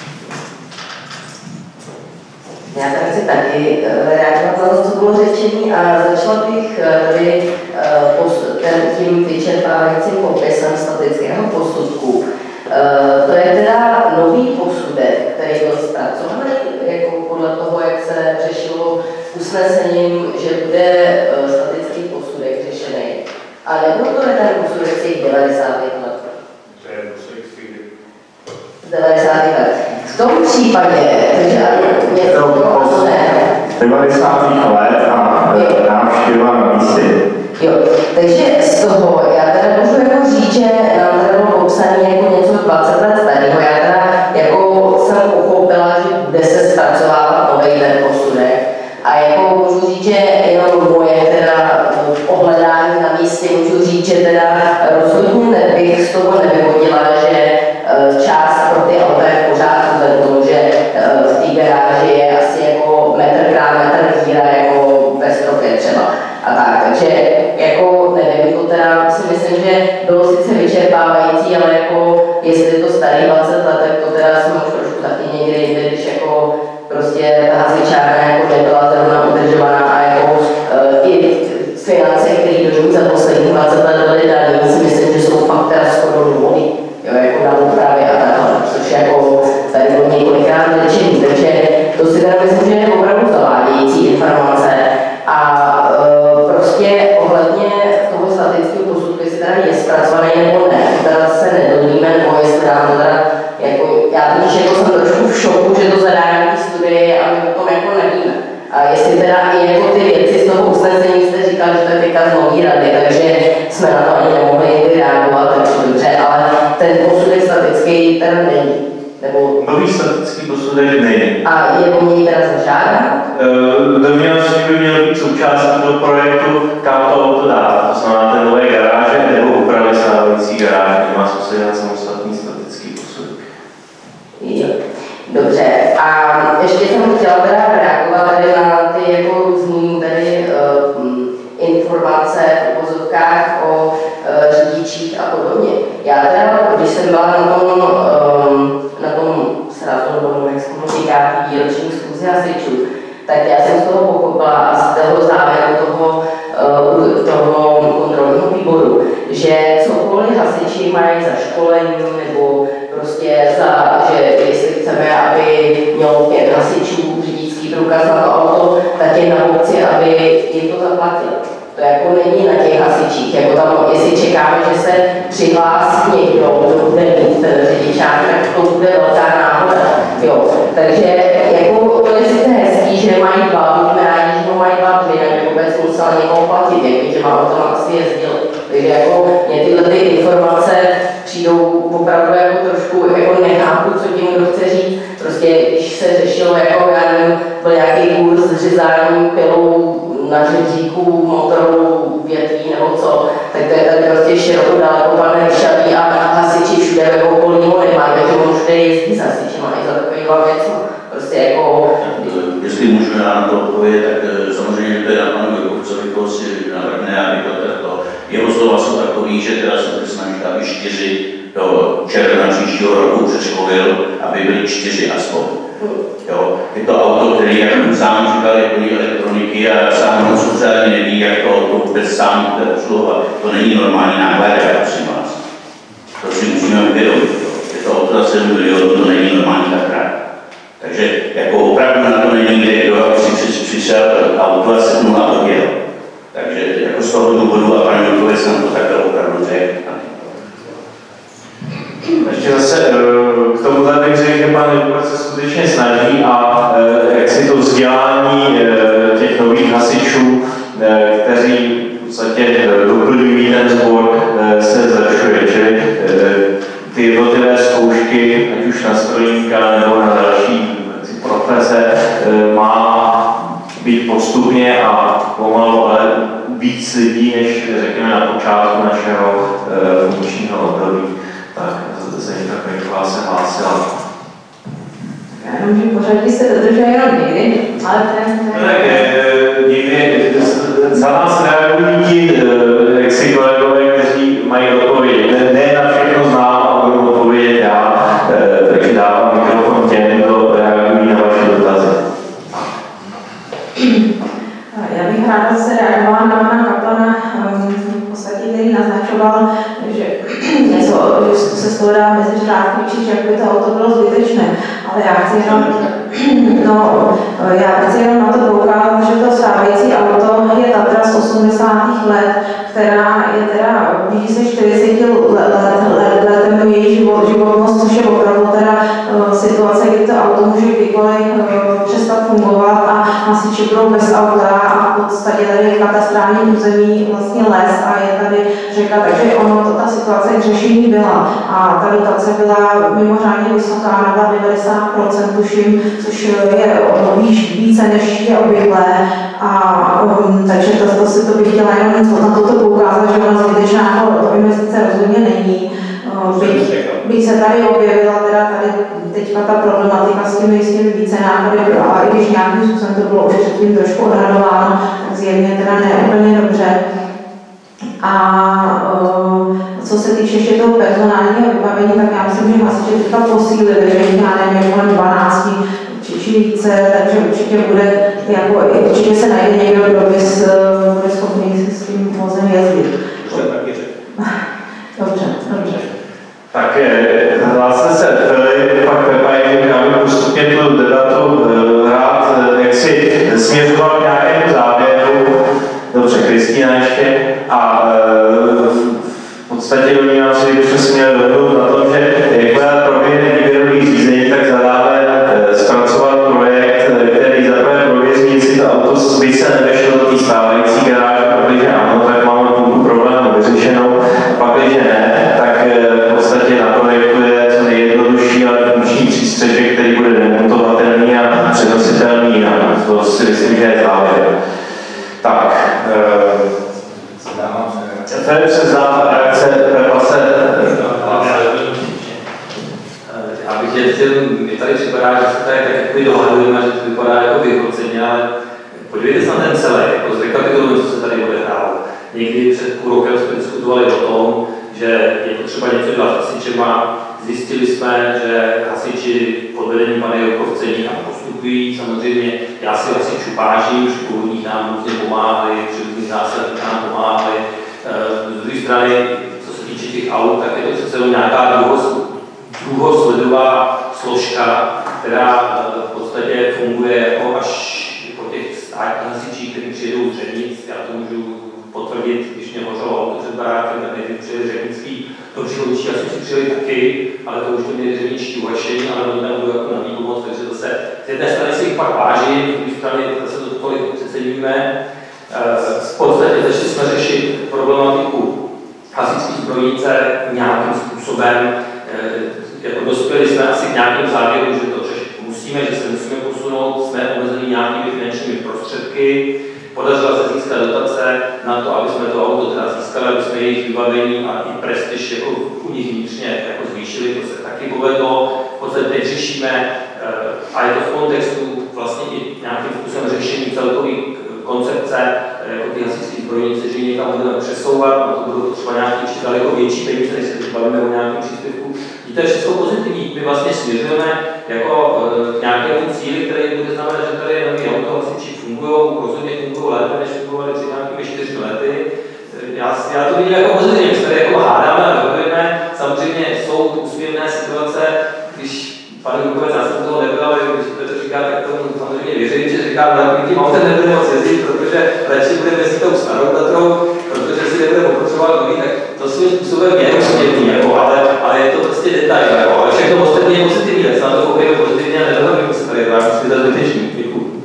Já tady chci taky reagovat na to, co bylo řečeno a začala bych tady ten tím vyčerpávajícím popisem statického posudku. To je teda nový posudek, který byl zpracovaný jako podle toho, jak se řešilo usnesením, že bude statický posudek řešený. A nebyl to ten posudek z těch devadesátých let. To je posudek z devadesátých let. V tom případě, takže něco to ne. devadesátých let a návštěva na místě. Jo, takže z toho já teda můžu jako říct, že nám teda bylo popsané jako něco dvacet let starého. Já teda jako jsem pochopila, že bude se zpracovávat nový ten posudek. A jako můžu říct, že jenom moje teda ohledání na místě, můžu říct, že teda rozhodně nebych z toho nevyhodila, že část pro ty auta je v pořádku, protože že v té garáži je asi jako metr krát metr díra jako ve stropě třeba. A tak, takže jako nevím, to teda si myslím, že bylo sice vyčerpávající, ale jako jestli je to starý dvacet let, tak to teda jsme už trošku taky někde jinde, když jako prostě ta hasičárna jako nebyla zrovna udržovaná a jako uh, i finance, které do ní za posledních dvacet let byly daný, si myslím, že jsou fakt teda skoro důvody, jo, jako na úpravy a takhle, což jako tady bylo několikrát řečení, takže to si teda myslím, že je opravdu zavádějící informace a uh, prostě ohledně toho statického posudku, jestli teda je zpracovaný nebo ne, teda se nedozvíme, nebo jestli nám to teda, jako, já totiž jako jsem trošku v šoku, že to zadá nějaký studie a my o tom jako nevíme. A jestli teda i jako ty věci z toho usnesení jste říkali, že to je teďka z nový rady, takže jsme na to ani nemohli někdy reagovat, takže dobře, ale ten posudek statický teda není. Nebo... Nový statický posudek není. A je po něj teda zažádán? Uh, Domněnosti by měl být součástí toho projektu, kam to auto dá. To znamená ten nové garáže nebo úpravy stávající garáže, nemá smysl dělat samostatný statický posudek. Jo. Dobře, a ještě jsem chtěla teda reagovat tady na ty jako různý tady uh, informace v uvozovkách o uh, řidičích a podobně. Já teda, když jsem byla na tom, um, na tom srazu, nebo jak se tomu říká, výroční schůzi hasičů, tak já jsem z toho pochopila a z toho závěru toho, uh, toho kontrolního výboru, že cokoliv hasiči mají za školení nebo prostě za, že jestli chceme, aby mělo pět hasičů řidičský průkaz na to auto, tak je na obci, aby jim to zaplatili. To jako není na těch hasičích, jako tam, jestli čekáme, že se přihlásí někdo, kdo bude mít ten řidičák, tak to bude velká náhoda. Jo. Takže jako to je sice hezký, že mají dva, buďme rádi, že mají dva dvě, nebo vůbec musel někoho platit, jako, že má to asi jezdil. Takže jako mě tyhle ty informace přijdou opravdu jako trošku, jako nechápu, co tím kdo chce říct. Prostě když se řešilo, jako já nevím, byl nějaký kurz s řezáním pilou na žebříku, motorovou větví nebo co, tak to je tady prostě široko daleko pan Ryšavý a hasiči všude ve okolí ho nemají, takže on všude jezdí s hasičima i za takovýhle věc. Prostě jako... Jestli můžu já na to odpovědět, tak samozřejmě to je na panu Vojkovcovi, koho si navrhne, aby to to. Jeho slova jsou takový, že teda se snaží, aby čtyři do června příštího roku přeškolil, aby byly čtyři aspoň. Jo. Je to auto, který, jak sám říkal, je plný elektroniky a sám moc sociálně neví, jak to auto vůbec sám bude obsluhovat. To není normální náklad, prosím vás. To si musíme uvědomit. Je to auto za sedm milionů, to není normální takhle. Takže jako opravdu na to není kde, kdo aby si přišel auto a sednul a to dělal. Takže jako z toho důvodu a paní Vojkové jsem to takhle opravdu řekl. Ještě zase k tomu bych řekl, že pan Vojkové se skutečně snaží a jak si to vzdělání těch nových hasičů, kteří v podstatě doplňují ten sbor, se zlepšuje. Čili ty jednotlivé zkoušky, ať už na strojníka nebo na další profese, má být postupně a pomalu, ale víc lidí, než řekněme na počátku našeho funkčního období. Tak Zeňka Krejchová se hlásila. Já jenom, že pořadí se dodržuje jenom někdy, ale ten... No tak někdy za nás reagují ti, jak si kolegové, kteří mají odpovědět. Ne, ne na všechno znám a budu odpovědět já, takže dávám mikrofon těm, kdo reagují na vaše dotazy. Já bych ráda se reagovala na pana Kaplana, v podstatě, který naznačoval, že něco, že se z toho dá mezi řádky vyčít, že jak by to auto bylo zbytečné. Ale já chci jenom, no, já chci jenom na to poukázat, že to stávající auto je Tatra z osmdesátých let, která je teda blíží se čtyřiceti letem její životnost, což je opravdu teda situace, kdy to auto může kdykoliv přestat fungovat a hasiči budou bez auta a v podstatě tady je katastrální území, vlastně les a je tady řeka, takže ono, to, ta situace k řešení byla a ta dotace byla mimořádně vysoká, na devadesát procent tuším, což je víš, více než je obvyklé a um, takže to, to, si to bych chtěla jenom na toto poukázat, že ona zbytečná to investice rozhodně není. Byť, byť se tady objevila teda tady teďka ta problematika s těmi, s těmi více náklady, a i když nějakým způsobem to bylo už předtím trošku odhadováno, tak zjevně teda ne úplně dobře. A uh, Co se týče ještě toho personálního vybavení, tak já myslím, že hasiči teďka posílili, že jich já nevím, kolem dvanáct či, či více, takže určitě bude, jako, určitě se najde někdo, kdo by bude schopný s tím vozem jezdit. Dobře, dobře. Tak hlásil se Filip, pak Pepa, já bych postupně tu debatu rád jaksi směřoval k nějakému závěru. Dobře, Kristýna ještě. A v podstatě domnívám se, že bychom si měli dohodnout na tom, že jakmile proběhne výběrový řízení, tak zadáme zpracovat projekt, který zaprvé prověří, jestli to auto by se nevešlo do té stávající garáže, protože ano, tak máme půlku problému vyřešenou, pak když ne, tak v podstatě na projektu je co nejjednodušší, ale funkční přístřešek, který bude demontovatelný a přenositelný, a to si myslím, že je závěr. Tak, Filip se zdá, reakce Pepa se... Já bych je chtěl, mi tady připadá, že se tady tak jakoby dohadujeme, že to vypadá jako vyhroceně, ale podívejte se na ten celé, jako zrekapitulujeme, co se tady odehrálo. Někdy před půl rokem jsme diskutovali o tom, že je potřeba něco dělat s hasičema. Zjistili jsme, že hasiči pod vedením pana Jokovce někam postupují. Samozřejmě já si hasičů vážím, že původních nám různě pomáhali, při různých zásadách nám pomáhali. Z druhé strany, co se týče těch aut, tak je to přece nějaká druhosledová složka, která v podstatě funguje jako až po těch státních hasičích, kteří přijedou z Řenic. Já to můžu potvrdit, když mě hořelo auto před barákem, tak nejdřív přijeli Řenický. To přihodčí asi si přijeli taky, ale to už to měli řeničtí uvašení, ale oni tam budou jako na výpomoc, takže zase z jedné strany si jich pak váží, z druhé strany zase to tolik přeceňujeme. V podstatě začali jsme řešit problematiku hasičské zbrojnice nějakým způsobem. Jako dospěli jsme asi k nějakým závěru, že to řešit musíme, že se musíme posunout, jsme omezeni nějakými finančními prostředky. Podařila se získat dotace na to, aby jsme to auto teda získali, aby jsme jejich vybavení a i prestiž jako u nich vnitřně jako zvýšili, to se taky povedlo. V podstatě teď řešíme, a je to v kontextu vlastně i nějakým způsobem řešení celkové koncepce, jako ty hasičské zbrojnice, že někam budeme přesouvat, a to budou třeba nějaké ještě daleko větší peníze, než se teď bavíme o nějakém příspěvku. To je všechno pozitivní. My vlastně směřujeme jako k nějakému cíli, který bude znamenat, že tady nový auto hasiči fungují, rozhodně fungují lépe, než fungovaly před nějakými čtyřmi lety. Já, já to vidím jako pozitivně, my se tady jako hádáme a dohodujeme. Samozřejmě jsou úsměvné situace, když pan Jukovec, já jsem toho nebyl, ale když Petr říká, tak tomu samozřejmě věřím, že říká, že tím autem nebude moc jezdit, protože radši budeme jezdit tou starou Tatrou, protože si nebudeme potřebovat nový, tak to svým způsobem je úsměvný, jako, ale, ale je to prostě detail, jako, ale všechno ostatní je pozitivní, tak se na to koukejme pozitivně a nedohodujeme se tady, já myslím, že to je zbytečný. Děkuji.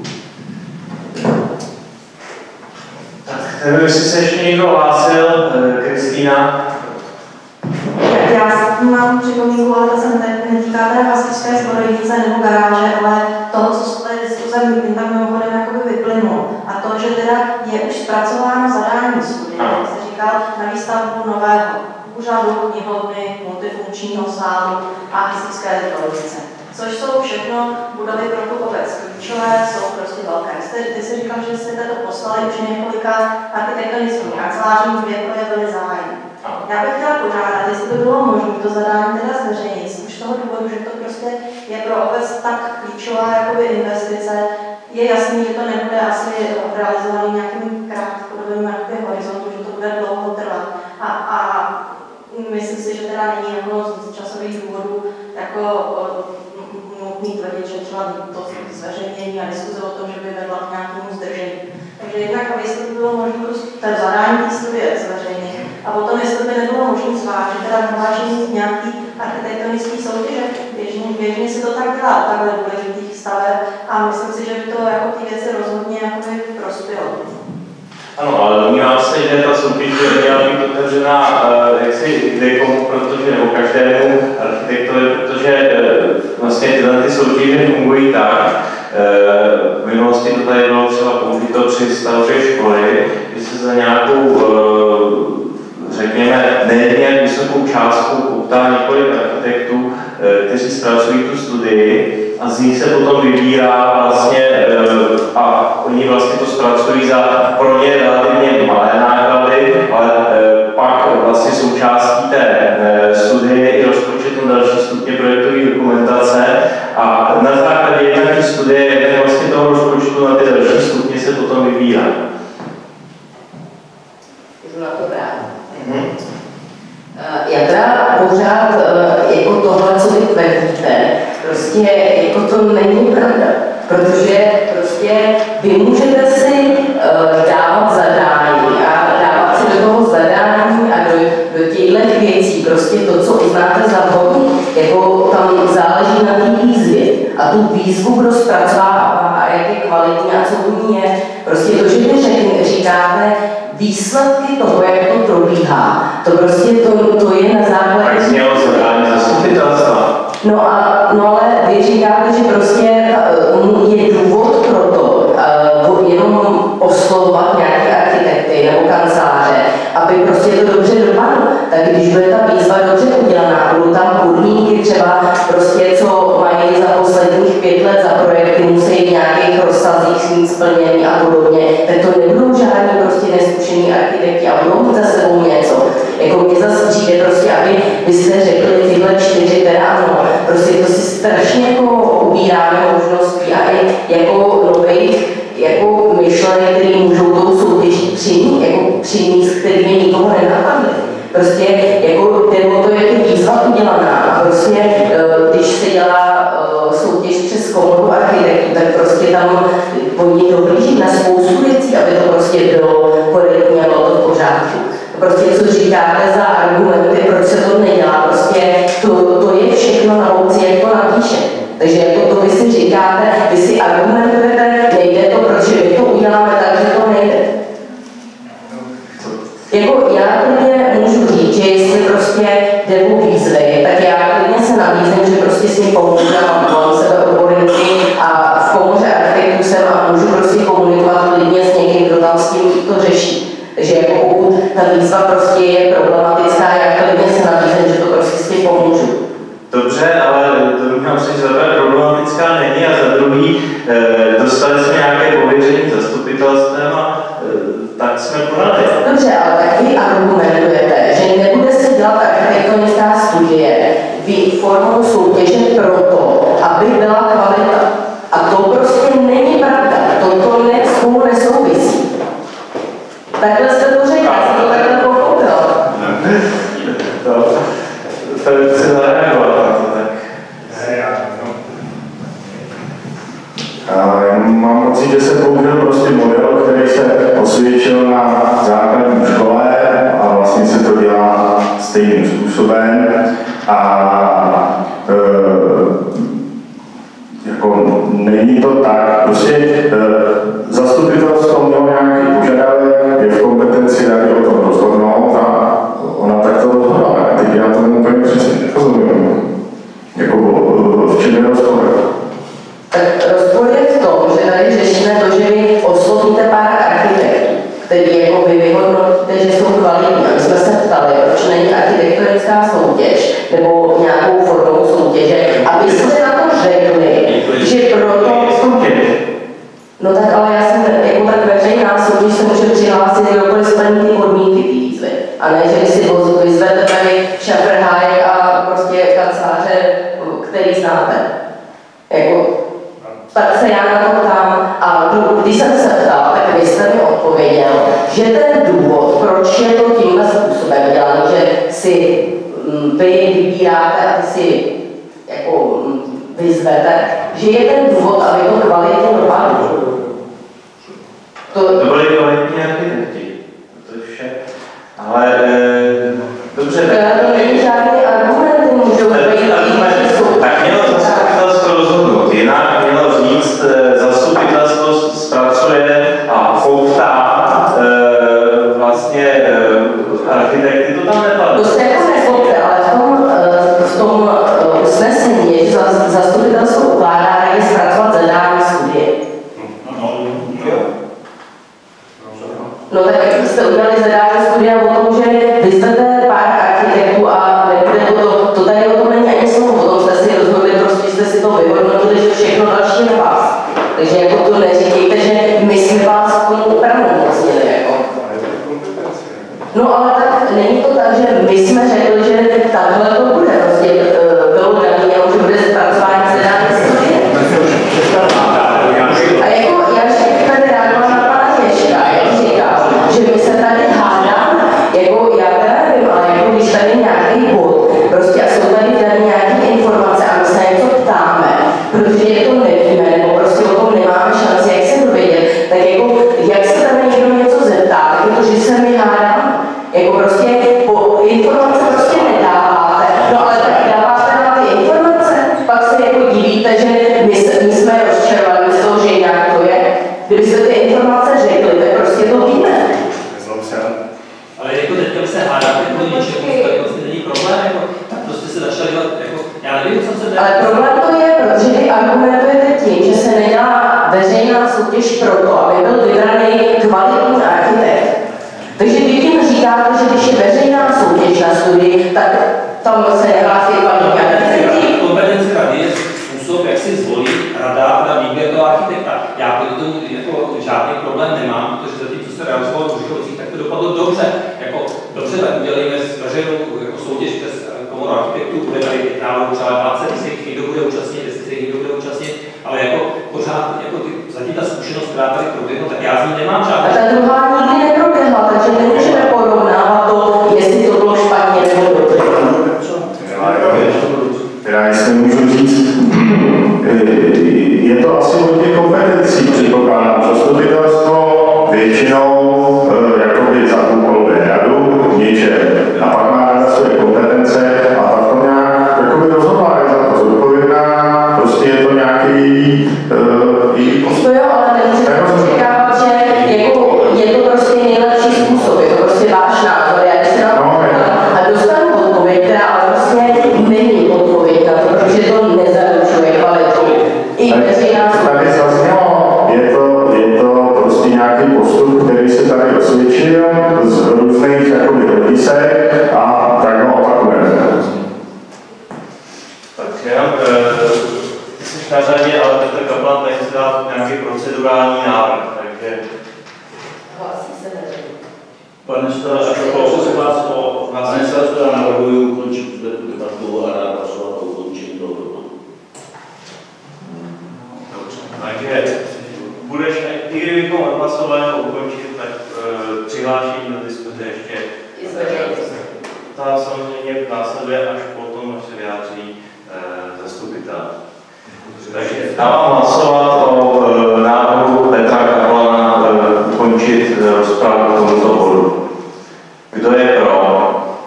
Tak, nevím, jestli se ještě někdo hlásil, Kristýna. Já mám připomínku, ale to se netýká té hasičské zbrojnice nebo garáže, ale toho, co z té diskuze tam mimochodem jakoby vyplynulo. A to, že teda je už zpracováno zadání studie, jak se říkal, na výstavbu nového úřadu, knihovny, multifunkčního sálu a hasičské zbrojnice. Což jsou všechno budovy pro tu obec klíčové, jsou prostě velké. Ty jsi říkal, že jste to poslali už několika architektonickými kancelářím, dvě byly zahájeny. Já bych chtěla požádat, jestli by bylo možné to zadání teda zveřejnit, už z toho důvodu, že to prostě je pro obec tak klíčová jakoby investice. Je jasný, že to nebude asi realizovaný nějakým krátkodobým horizontu, že to bude dlouho trvat. A, a myslím si, že teda není jako z časových důvodů jako nutný tvrdit, že třeba to zveřejnění a diskuze o tom, že by vedla k nějakému zdržení. Takže jednak, jestli by bylo možné to zadání té studie zveřejnit, a potom, jestli by nebylo možné zvážit, teda vyhlášení nějaký architektonický soutěže, běžně, běžně si to tak dělá u takhle důležitých staveb a myslím si, že by to jako ty věci rozhodně jakoby prospělo. Ano, ale domnívám se, že ta soutěž by měla být otevřená jaksi kdekomu, protože, nebo každému architektovi, protože vlastně tyhle ty soutěže fungují tak. V minulosti to tady bylo třeba použito při stavbě školy, kdy se za nějakou, řekněme, ne nějak vysokou částku poptá několik architektů, kteří zpracují tu studii a z nich se potom vybírá vlastně a oni vlastně to zpracují za pro ně relativně malé náklady, ale pak vlastně vlastně součástí té e, studie i rozpočet na další stupně projektové dokumentace a na základě jedné studie, jedné vlastně toho rozpočtu na ty další stupně se potom vybírá. Můžu na to brát. Mm-hmm. Já teda pořád jako tohle, co vy tvrdíte, prostě jako to není pravda, protože prostě vy můžete si dávat zadání a dávat si do toho zadání a do, do těchto věcí, prostě to, co uznáte za vhodný, jako tam záleží na té výzvě a tu výzvu, kdo zpracovává a jak je kvalitní a co u ní je, prostě to, že vy řekne, říkáte, výsledky toho, jak to probíhá, to prostě to, to je na základě... Tak znělo zadání zastupitelstva. No, a, no ale vy říkáte, že prostě je důvod pro to uh, jenom oslovovat nějaké architekty nebo kanceláře, aby prostě to dobře dopadlo. Tak když bude ta výzva dobře udělaná, budou tam podmínky třeba prostě, co mají za posledních pět let za projekty, musí v nějakých rozsazích mít splnění a podobně, tak to nebudou žádní prostě neskušení architekti a budou mít za sebou něco. Jako mě zase přijde prostě, aby byste řekli tyhle čtyři, teda ano, prostě to si strašně jako ubíráme možností a i jako nových jako myšlenek, které můžou tou soutěží přinést, jako přinést, který by nikoho nenapadly. Prostě jako jde o to, jak je výzva udělaná a prostě když se dělá soutěž přes komoru architektů, tak prostě tam oni dohlíží na spoustu věcí, aby to prostě bylo korektní a bylo to v pořádku. Prostě co říkáte za argumenty, proč se to nedělá, prostě to, to je všechno na obci, jak to napíše. Takže jako to vy si říkáte, vy si argumentujete, nejde to, protože my to uděláme tak, že to nejde. Jako já klidně můžu říct, že jestli prostě jde o výzvy, tak já klidně se nabízím, že prostě s ním pomůžu, mám kolem sebe odborníky a v komoře architektů jsem a můžu prostě komunikovat klidně s někým, kdo tam s tím to řeší. Takže jako pokud ta výzva prostě je problematická, já klidně se nabízím, že to prostě s tím pomůžu. Dobře, ale druhá si, že za prvé problematická není a za druhý e, dostali jsme nějaké pověření zastupitelstvem a e, tak jsme podali. Dobře, ale tak vy argumentujete, že nebude se dělat architektonická studie formou soutěže proto, aby byla kvalita. A to prostě není pravda. Toto ne, spolu nesouvisí. Takhle jste to řekl, já jsem to takhle pochopil. To, to chci zareagovat na to, tak. Já mám pocit, že se použil prostě model, který se osvědčil na základní škole a vlastně se to dělá stejným způsobem. A e, jako není to tak, prostě e, zastupitelstvo mělo nějaký požadavek, je v kompetenci rady o tom rozhodnout a ona tak to rozhodla. Teď já to úplně přesně nerozumím. Jako v čem je rozpor? Tak rozpor je v tom, že tady řešíme to, že vy oslovíte pár architektů, který jako vy vyhodnotíte, že jsou kvalitní. A my jsme se ptali, proč není architektonická soutěž nebo nějakou formou soutěže, aby jste na to řekli, že proto... No tak ale já jsem jako tak veřejná soutěž se může přihlásit, kdokoliv splní ty podmínky té výzvy. A ne, že vy si vyzvete tady Schaeffer-Hayek a prostě kanceláře, který znáte. Jako, tak se já na to ptám a když jsem se ptal, tak vy jste mi odpověděl, že ten důvod, proč je to tímhle způsobem dělané, že si vy vybíráte a ty si jako vyzvete, že je ten důvod, aby to kvalitně dopadlo. To, to byly kvalitní architekti, to je vše. Ale e, dobře, tak... To není žádný argument, můžou být argumenty. Tak mělo zastupitelstvo rozhodnout, jinak mělo říct, zastupitelstvo zpracuje a foutá e, vlastně e, architekty, to tam nepadlo. To se jako nefoute, ale v tom, v tom usnesení je, že zastupitelstvo ukládá radě zpracovat zadání studie. No tak jak jste udělali zadání studia o tom, že vyzvete pár architektů, Kdybyste ty informace řekli, tak prostě to víme. Ale jako teďka by se hádáte kvůli něčemu, tak vlastně není problém, jako, tak prostě se začali dělat, jako, já nevím, co se ale problém to je, protože vy argumentujete tím, že se nedělá veřejná soutěž pro to, aby byl vybraný kvalitní architekt. Takže vy tím říkáte, že když je veřejná soutěž na studii, tak tam se nehlásí kvalitní architekti. Kompetence rady je způsob, jak si zvolí rada na výběr toho architekta. Já proti tomu jako žádný problém nemám, protože zatím, co se realizovalo v Ružikovicích, tak to dopadlo dobře. Jako, dobře, tak udělejme veřejnou jako soutěž přes komoru architektů, bude tady návrh třeba dvacet, jestli někdo bude účastnit, jestli se někdo bude účastnit, ale jako pořád, jako ty, zatím ta zkušenost, která tady proběhla, tak já z ní nemám žádný. A ta druhá nikdy neproběhla, takže nemůžeme porovnávat to, jestli to bylo špatně nebo dobře. Já jestli můžu říct, je to asi o těch kompetencích, předpokládám. Zastupitelstvo většinou jakoby za úkol radu něče a pak má rada své kompetence a pak to nějak jakoby rozhodla, je za to zodpovědná, prostě je to nějaký její postup. To jo, ale nemůžete říkat, že jako je to prostě nejlepší způsob, je to prostě váš názor. Já když se na to a dostanu odpověď, která ale prostě není odpověď na to, protože to nezaručuje kvalitu. I veřejná tady zaznělo, je to, je to prostě nějaký postup, který se tady osvědčil z různých jakoby hledisek a tak ho opakujeme. Tak jenom, ty jsi na řadě, ale Petr Kaplan tady chce dát nějaký procedurální návrh, takže... Hlasí se neřekl. Pane Starosto, pane Starosto, já navrhuji ukončit tu debatu a dát hlasovat o ukončení toho bodu. Dobře, takže budeš, i kdybychom odhlasovali o ukončit, tak uh, přihlášení do diskuze ještě ta samozřejmě následuje až potom, až se vyjádří uh, zastupitel. Takže dávám hlasovat o uh, návrhu Petra Kaplana uh, ukončit uh, rozpravu k tomuto bodu. Kdo je pro?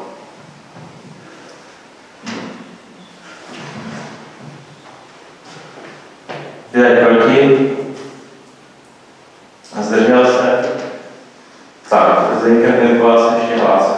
Kdo je proti? A zdržel se? Tak, Zdenka Hnilková se ještě hlásí.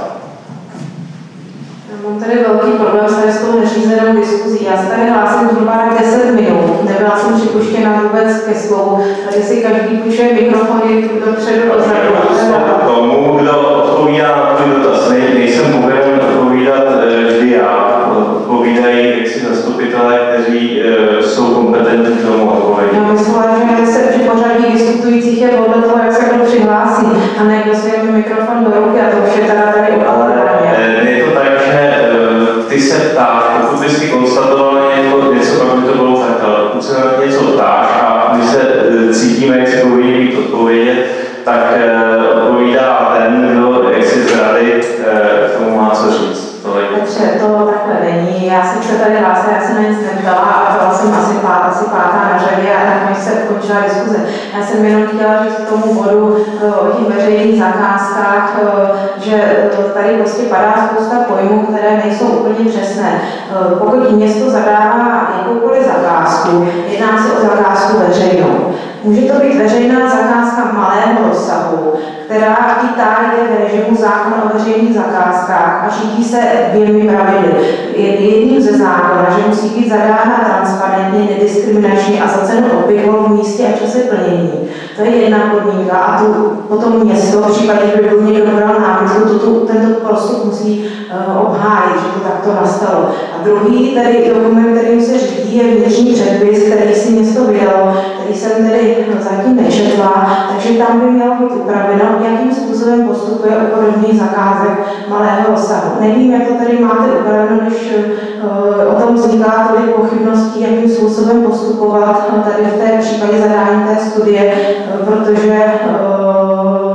Mám tady velký problém s tady s tou neřízenou diskuzí. Já se tady hlásím zhruba deset minut. Nebyla jsem připuštěna vůbec ke slovu. Tady si každý půjčuje mikrofony dopředu dozadu. Tomu, kdo odpovídá na tvůj dotaz, nejsem povinen odpovídat vždy já. Odpovídají jaksi zastupitelé, kteří jsou kompetentní k tomu odpovědi. Já myslela, že se při pořadí diskutujících je podle toho, jak se kdo přihlásí, a ne kdo si jeme mikrofon do ruky, a to už je teda tady ukládané. Je to tak, že ty se ptáš, pokud bys si konstatoval něco, něco, pak by to bylo fakt, ale pokud se na něco ptáš a my se cítíme, jak si povinni být odpovědět, tak odpovídá ten, kdo jak si z rady k tomu má co říct. Petře, to takhle není. Já jsem se tady hlásila, já jsem na nic neptala a byla jsem asi, pát, asi pátá na řadě a nakonec se ukončila diskuze. Já jsem jenom chtěla říct k tomu bodu o těch veřejných zakázkách, že tady prostě padá spousta pojmů, které nejsou úplně přesné. Pokud město zadává jakoukoliv zakázku, jedná se o zakázku veřejnou. Může to být veřejná zakázka malého rozsahu, která i tak je v režimu zákona o veřejných zakázkách a řídí se dvěmi pravidly. Jedním ze zákona, že musí být zadána transparentně, nediskriminačně a za cenu obvyklou v místě a čase plnění. To je jedna podmínka a tu potom město v případě, že by byl někdo dodal námitku, tento postup musí uh, obhájit, že to takto nastalo. A druhý tedy dokument, kterým se řídí, je vnitřní předpis, který si město vydalo, který jsem tedy zatím nečetla, takže tam by mělo být upraveno, jakým způsobem postupuje u podobných zakázek malého rozsahu. Nevím, jak to tady máte upraveno, když uh, o tom vzniká tolik pochybností, jakým způsobem postupovat tady v té případě zadání té studie, uh, protože uh, si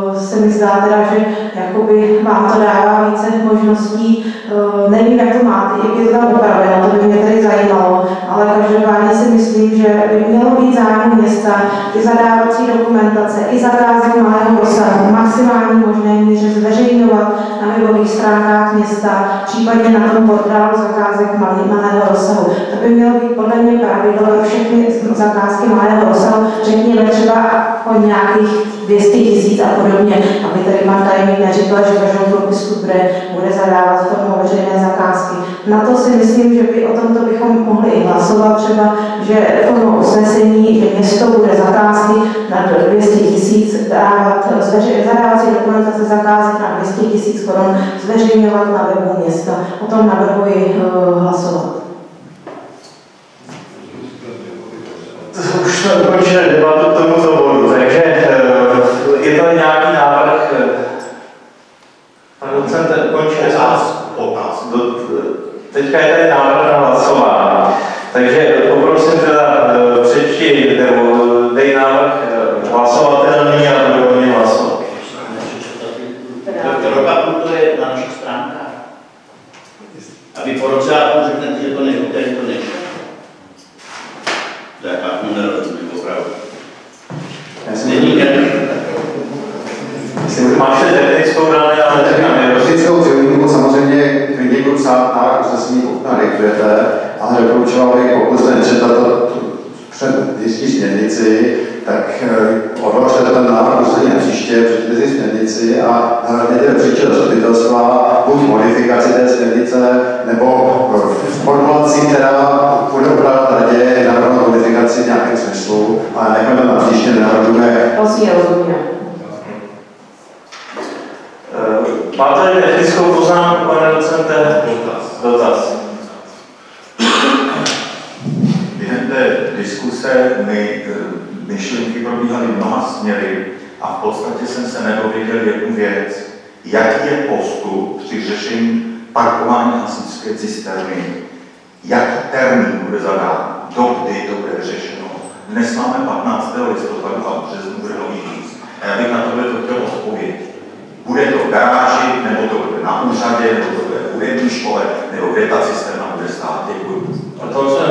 mi zdá teda, že jakoby vám to dává více možností. Nevím, jak to máte, jak je to tam upraveno, to by mě tady zajímalo, ale každopádně si myslím, že by mělo být zájem města ty zadávací dokumentace i zakázky malého rozsahu maximální možné míře zveřejňovat na webových stránkách města, případně na tom portálu zakázek malého rozsahu. To by mělo být podle mě pravidlo pro všechny zakázky malého rozsahu, řekněme třeba o nějakých dvě stě tisíc a podobně, aby tady pan tajemník neříkal, že každou dopisku bude, bude zadávat formou veřejné zakázky. Na to si myslím, že by o tomto bychom mohli i hlasovat třeba, že formou usnesení, že město bude zakázky na dvě stě tisíc dávat, zadávací dokumentace zakázek na dvě stě tisíc korun zveřejňovat na webu města. O tom navrhuji uh, hlasovat. Už jsme ukončili debatu k tomuto bodu, takže je to nějaký návrh. Pan docent ukončil otázku. Teďka je tady návrh na hlasování. Takže poprosím teda přečti, nebo dej návrh hlasovatelný a budeme o něm hlasovat. To je na našich stránkách. Aby po roce řeknete, že to nežijete, že to nežijete. Tak a mu nerozumím opravdu. Není Myslím, že máš technickou dále, ale technickou připomínku samozřejmě klidně budu psát návrh usnesení, pokud nadiktujete, ale doporučoval bych, pokud jste nečetla to předjistí směrnici, tak odložte ten návrh usnesení na příště, přečtěte si směrnici a navrhněte do příštího zastupitelstva buď modifikaci té směrnice, nebo formulaci, která bude upravovat radě, navrhnout modifikaci v nějakém smyslu, ale nechme to na příště, nenavrhujeme. Vlastně rozumíme. Máte tady technickou poznámku, pane docente? Dotaz. Dotaz. Během té diskuse my myšlenky probíhaly mnoha směry a v podstatě jsem se nedověděl jednu věc. Jaký je postup při řešení parkování hasičské cisterny? Jaký termín bude zadán? Dokdy to bude řešeno? Dnes máme patnáctého listopadu a v březnu bude nový víc. A já bych na to chtěl odpovědět. Bude to v garáži, nebo to bude na úřadě, nebo to bude v hudební škole, nebo kde ta cisterna bude stát? Děkuji. A to, co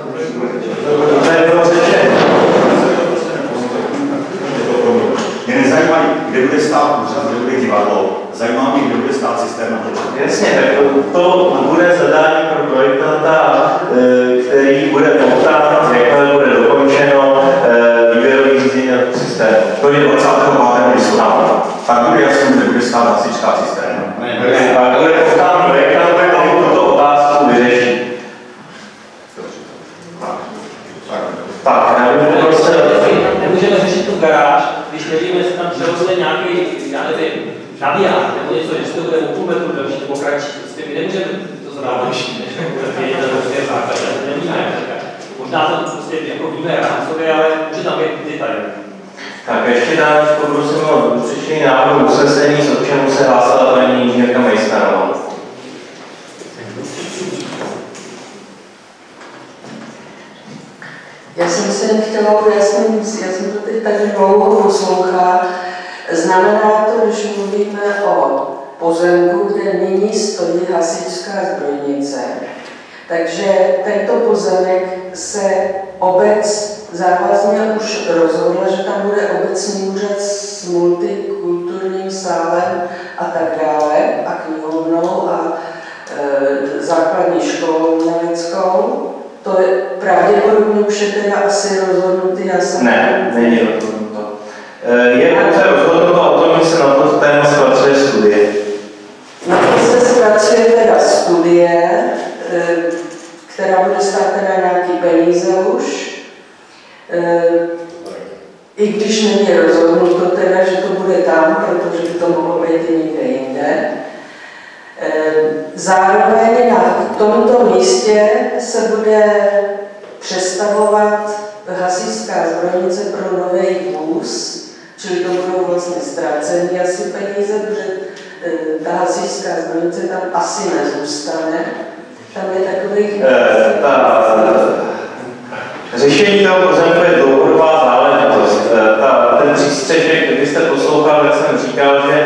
Mě nezajímají, kde bude stát úřad, kde bude divadlo. Zajímá mě, kde bude stát cisterna. Jasně, tak to bude zadání pro projektanta, který bude poptán, jakmile bude dokončeno výběrový řízení na tu cisternu. To je dvacátého pátého listopadu. Tak bude jasný, kde bude stát hasičská cisterna. Tak bude poptán projektant, který tuto otázku vyřeší. Tak, já bych prostě... Nemůžeme řešit tu garáž, když nevíme, jestli tam převozili nějaký, já nevím, naviják, nebo něco, že to bude o půl metru delší nebo kratší. Prostě my nemůžeme to zadávat, než bude vědět, že to je základ, nevíme. Možná to prostě jako víme rámcově, ale může tam být detaily. Tak ještě dám poprosím o přečtení návrhu usnesení, s čemu se hlásila paní inženýrka Mejstarová. Já jsem se nechtěla ujasnit, já jsem to teď tak dlouho poslouchala. Znamená to, když mluvíme o pozemku, kde nyní stojí hasičská zbrojnice, takže tento pozemek se obec závazně už rozhodla, že tam bude obecní úřad s multikulturním sálem a tak dále, a knihovnou a e, základní školou německou. To je pravděpodobně už je teda asi rozhodnutý, já jsem... Ne, není rozhodnuto. Je pouze rozhodnuto o tom, že se na to téma zpracuje studie. Na to se zpracuje teda studie, která bude stát teda nějaký peníze už. I když není rozhodnuto teda, že to bude tam, protože by to mohlo být i někde jinde. Zároveň na tomto místě se bude přestavovat hasičská zbrojnice pro nový vůz, čili to budou vlastně ztracený asi peníze, protože ta hasičská zbrojnice tam asi nezůstane. Tam je takových... E, ta, řešení toho pozemku je dlouhodobá záležitost. Ta, ten přístřešek, když jste poslouchal, jak jsem říkal, že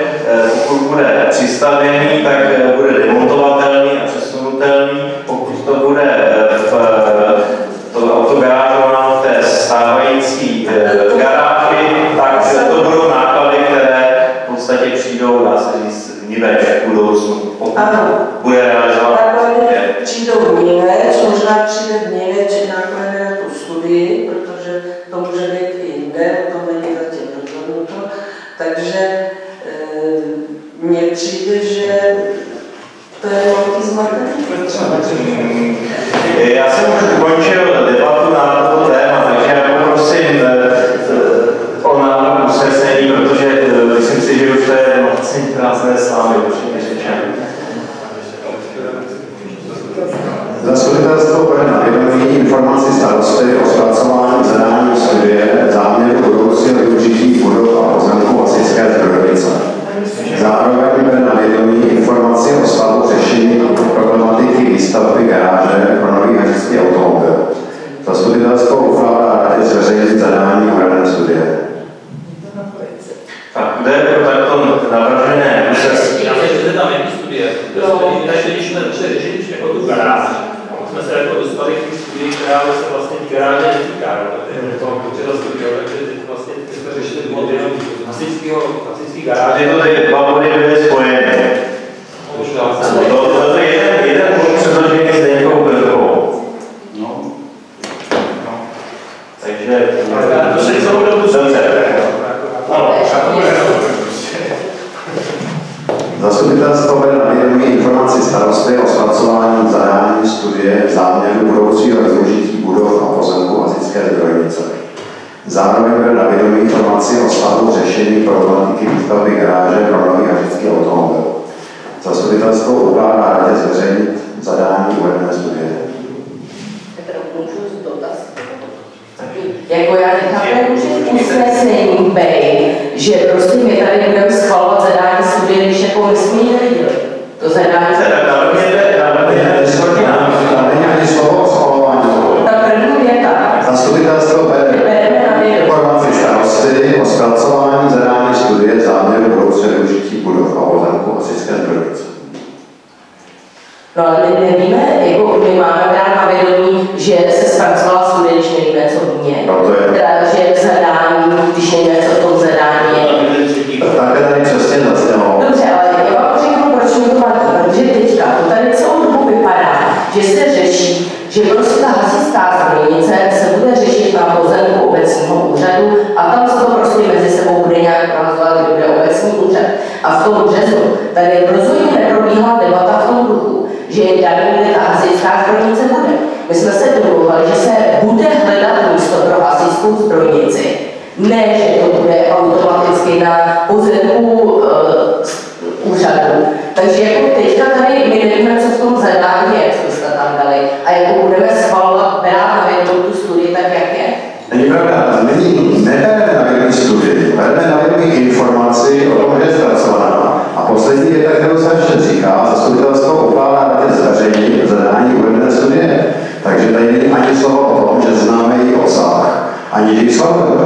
přistavěný, tak bude demontovatelný a přesunutelný. Pokud to bude v to autogarážováno v té stávající garáži, tak to budou náklady, které v podstatě přijdou, dá se říct, vniveč v budoucnu, pokud bude realizovat. Náklady přijdou vniveč, možná přijde vniveč náklady na tu studii, protože to může být i jinde, to není zatím rozhodnuto. Takže e, mně přijde, že to je velký zmatek. Já jsem už ukončil debatu na toto téma, takže já poprosím o návrh usnesení, protože myslím si, že už to je vlastně krásné slámy, určitě řečeno. Zastupitelstvo bere na vědomí informaci starosty o zpracování zadání studie záměru budoucího využití budov a pozemků Hasičské zbrojnice. Zároveň bere na vědomí informaci o stavu řešení problematiky výstavby garáže pro nový hasičský automobil. Zastupitelstvo ukládá radě zveřejnit zadání uvedené studie. Tak kde je pro takto navržené usnesení? Já myslím, že tam není studie. Když jsme začali řešit jako tu garáž, jsme se jako dostali k té studii, která se vlastně ty garáže netýká. To je potřeba studio, takže teď vlastně jsme řešili body hasičských garáže. To tady dva body byly spojené. To je jeden bod předložený s Deňkou Pilkovou. No. Takže... To se celou dobu Zastupitelstvo bere na vědomí informaci starosty o zpracování zadání studie záměru budoucího využití budov a pozemků Hasičské zbrojnice. Zároveň bere na vědomí informaci o stavu řešení problematiky výstavby garáže pro nový hasičský automobil. Zastupitelstvo ukládá radě zveřejnit zadání uvedené studie. Jako já nechápu, že v usnesení bej, že prostě my tady budeme schvalovat zadání studie, když jako my jsme ji neviděli. To zadání se Tam není ani slovo o schvalování. Ta první věta. Zastupitelstvo bere informaci starosty o zpracování zadání studie záměru budoucího využití budov a pozemků Hasičské zbrojnice. No ale my nevíme, jako my máme brát na vědomí, že se zpracovala studie, když nevíme, co v ní je. Teda, že zadání, když nevíme, co v tom zadání je. Také tady přesně zaznělo. Dobře, ale já vám řeknu, proč mi to vadí, protože teďka to tady celou dobu vypadá, že se řeší, že prostě ta hasičská zbrojnice se bude řešit na pozemku obecního úřadu a tam se to prostě mezi sebou bude nějak provozovat, kdy bude obecní úřad. A v tom březnu tady rozhodně neprobíhá debata v tom duchu, že je daný, kde ta hasičská zbrojnice bude. My jsme se domluvali, že se bude hledat místo pro hasičskou zbrojnici. Ne, že to bude automaticky na pozemku uh, úřadu. Takže jako teďka tady my nevíme, co v tom zadání je, co jsme tam dali. A jako budeme schvalovat, brát na vědomí tu studii tak, jak je. Není pravda, není, nebereme na vědomí studii, bereme na vědomí informaci o tom, že je zpracovaná. A poslední věta, kterou se ještě říká, zastupitelstvo ukládá radě zveřejnit zadání uvedené studie. Takže tady není ani slovo o tom, že známe její obsah, ani že ji schvalujeme.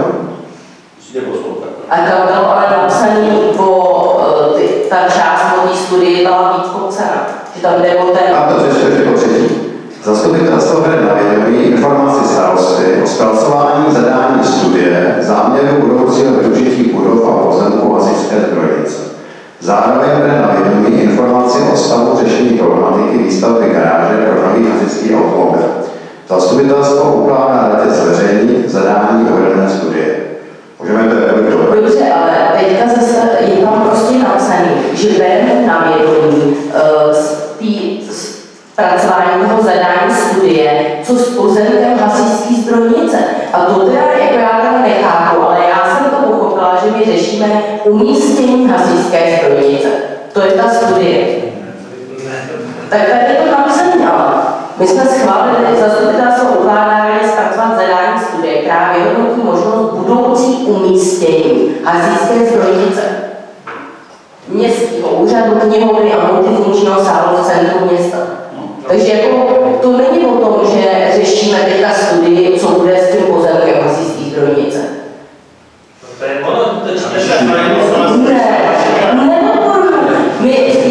A tam bylo ale napsaný o ty, ta část o té studii byla víc popsána. Že tam jde o ten... A to ještě ještě po třetí. Zastupitelstvo bere na vědomí informaci starosty o zpracování zadání studie záměru budoucího využití budov a pozemků Hasičské zbrojnice. Zároveň bere na vědomí informaci o stavu řešení problematiky výstavby garáže pro nový hasičský automobil. Zastupitelstvo ukládá radě zveřejnit zadání uvedené studie. Můžeme to jako dobře, ale teďka zase je tam prostě napsaný, že bereme na vědomí uh, z zpracování toho zadání studie, co s pozemkem hasičský zbrojnice. A to teda, jako já tam nechápu, ale já jsem to pochopila, že my řešíme umístění hasičské zbrojnice. To je ta studie. Tak tady je to napsané, ale my jsme schválili, zastupitelstvo ukládá zpracovat zadání studie, která vyhodnotí možnost budoucí umístění hasičské zbrojnice. Městského úřadu, knihovny a multifunkčního sálu v centru města. Takže jako to není o tom, že řešíme teďka studii, co bude s tím pozemkem hasičské zbrojnice. To je ono, to je Ne, neodporuju. My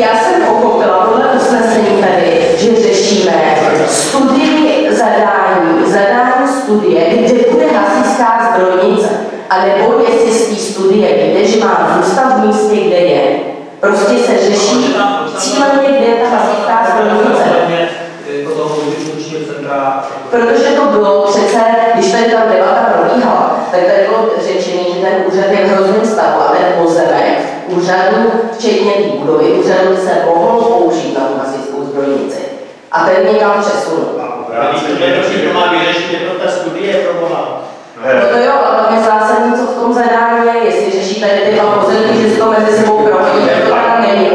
řeší cíleně, kde je ta hasická zbrojnice. Protože to bylo přece, když tady ta debata probíhala, tak tady bylo řečený, že ten úřad je v hrozném stavu a ten pozemek úřadu, včetně té budovy, úřadu se mohlo použít na tu hasickou zbrojnici. A ten někam přesunul. To má vyřešit jenom ta studie pro boha. No to jo, ale tam je zásadní, co v tom zadání je, jestli řeší tady ty dva pozemky, že se to mezi sebou prohodí, tak to tam není.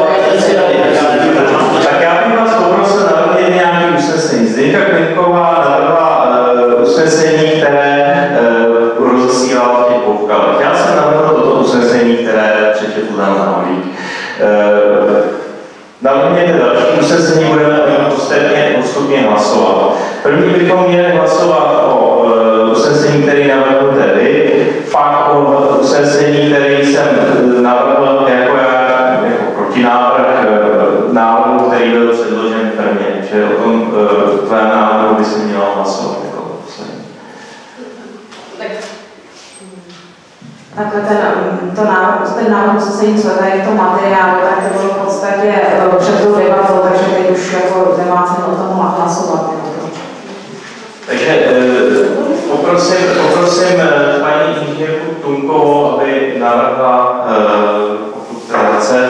Tak já bych vás poprosil navrhnout nějaké usnesení. Zdenka Klinková navrhla uh, usnesení, které uh, rozesílala v těch poukazech. Já jsem navrhl toto usnesení, které přečetl Dan Havlík. Uh, Navrhněte další usnesení, budeme postupně, postupně hlasovat. První bychom měli hlasovat o uh, usnesení, který navrhnete vy, pak o usnesení, který jsem navrhl jako, já, jako protinávrh uh, návrhu, který byl předložen prvně. Čili o tom uh, tvém návrhu by se mělo hlasovat jako poslední. Takhle ten, to návrh, ten návrh usnesení, co tady v tom materiálu, tak to bylo v podstatě před tou debatou, takže teď už jako nemá cenu o tom hlasovat. Takže eh, poprosím, poprosím eh, paní inženýrku Tunkovou, aby navrhla, eh, pokud chce.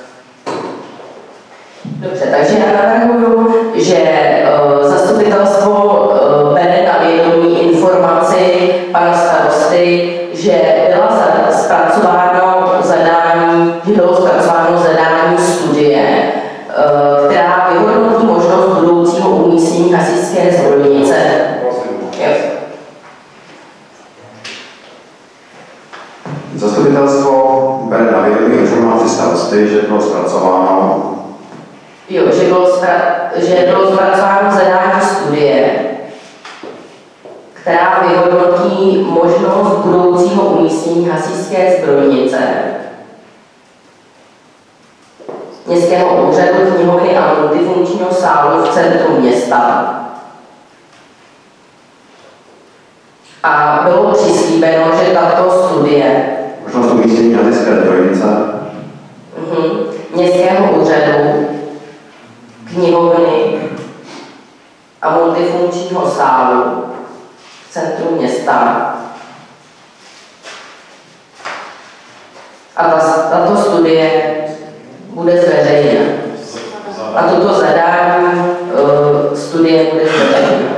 Dobře, takže já navrhuju, že uh, zastupitelstvo uh, bere na vědomí informaci pana starosty, že byla za, zpracováno zadání, že bylo zpracováno zadání studie, uh, která vyhodnotí možnost budoucího umístění hasičské zbrojnice. Zastupitelstvo bere na vědomí informaci starosty, že bylo zpracováno. Jo, že bylo, spra, že bylo zpracováno zadání studie, která vyhodnotí možnost budoucího umístění hasičské zbrojnice, městského úřadu, knihovny a multifunkčního sálu v centru města. A bylo přislíbeno, že tato studie možnost umístění hasičské zbrojnice uh-huh, městského úřadu, knihovny a multifunkčního sálu v centru města. A ta, tato studie bude zveřejněna. A toto zadání uh, studie bude zveřejněna.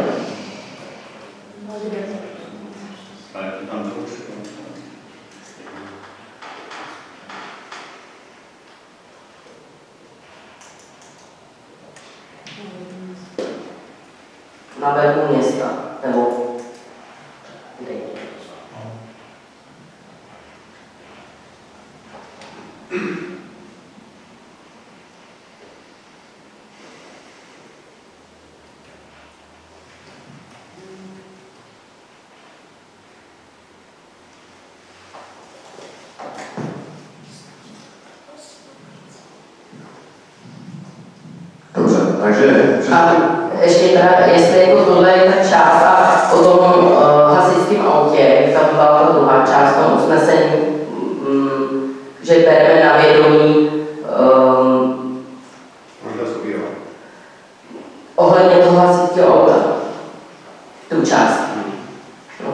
Na webu města, nebo kde? Dobře, takže... A ještě teda, jestli jako tohle je ta část a o tom uh, hasičském autě, tam byla ta druhá část toho usnesení, um, že bereme na vědomí um, ohledně toho hasičského auta. Tu část. No.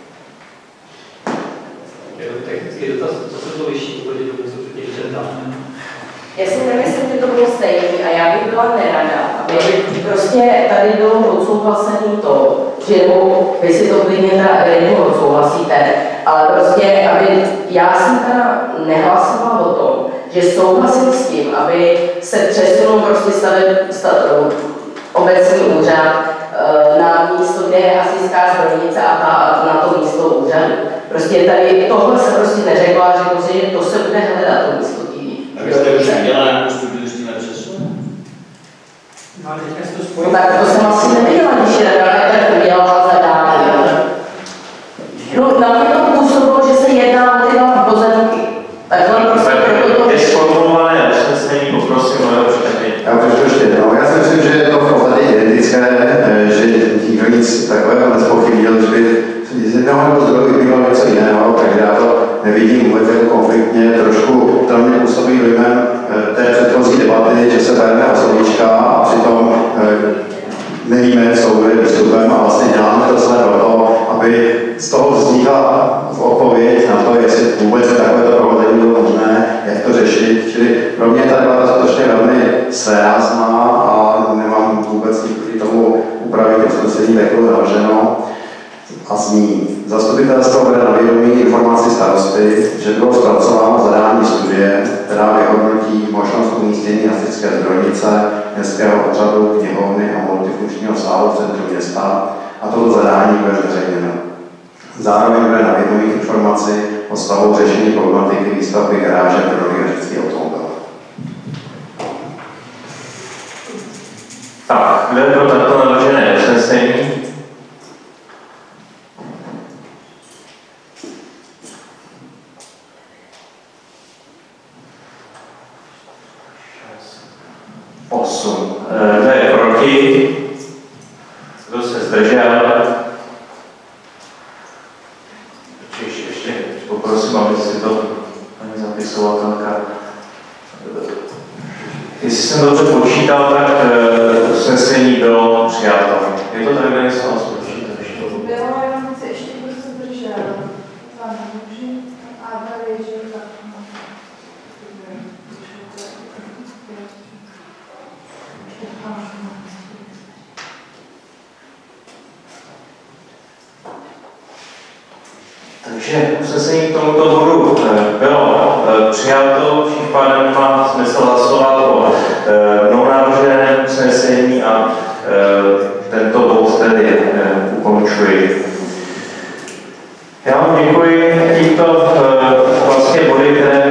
Je to technický dotaz, co se to liší oproti tomu, co předtím předtím? Já si nemyslím, že to bylo stejný a já bych byla nerada, aby prostě tady bylo odsouhlasený to, že vy si to klidně teda jednou odsouhlasíte, ale prostě, aby já jsem teda nehlasovala o tom, že souhlasím s tím, aby se přesunul prostě staveb, stav, obecní úřad na místo, kde je hasičská zbrojnice a ta, na to místo úřadu. Prostě tady tohle se prostě neřekla, řekl si, že to se bude hledat to místo. A vy jste už udělali nějakou studii s tím přesun? No tak to jsem asi neviděla, když je tak udělala zadání. No na mě to působilo, že se jedná o ty dva pozemky. Takhle prostě proto to... Je sformulované usnesení, poprosím o jeho přečtení. Já přečtu ještě jednou. Já si myslím, že je to v podstatě identické, že nikdo nic takového nezpochybnil, že by z jednoho nebo z druhého bylo něco jiného, takže já to nevidím vůbec jako konfliktně, trošku to mě působí dojmem té nevíme, co bude výstupem a vlastně děláme to celé proto, aby z toho vznikla odpověď na to, jestli vůbec je takovéto prohození bylo možné, jak to řešit. Čili pro mě ta debata skutečně velmi svérázná a nemám vůbec nic proti tomu upravit usnesení, jak bylo navrženo. A zní, zastupitelstvo bere na vědomí informaci starosty, že bylo zpracováno zadání studie, která vyhodnotí možnost umístění hasičské zbrojnice, městského úřadu, knihovny a multifunkčního sálu v centru města a toto zadání bude zveřejněno. Zároveň bude na vědomí informaci o stavu řešení problematiky výstavby garáže pro nový hasičský automobil. Tak, kdo je pro takto navržené usnesení? osm. Kdo je proti? Kdo se zdržel? Ještě, ještě poprosím, aby si to paní zapisovatelka. Jestli jsem dobře počítal, tak usnesení bylo přijato. Je to tak, kde jsem vás počítal? Bylo, jenom se ještě prostě zdržel. A tady, že tak. Takže usnesení k tomuto bodu bylo přijato, vším pádem má smysl hlasovat o mnou navrženém usnesení a tento bod tedy ukončuji. Já vám děkuji. Tímto vlastně body, které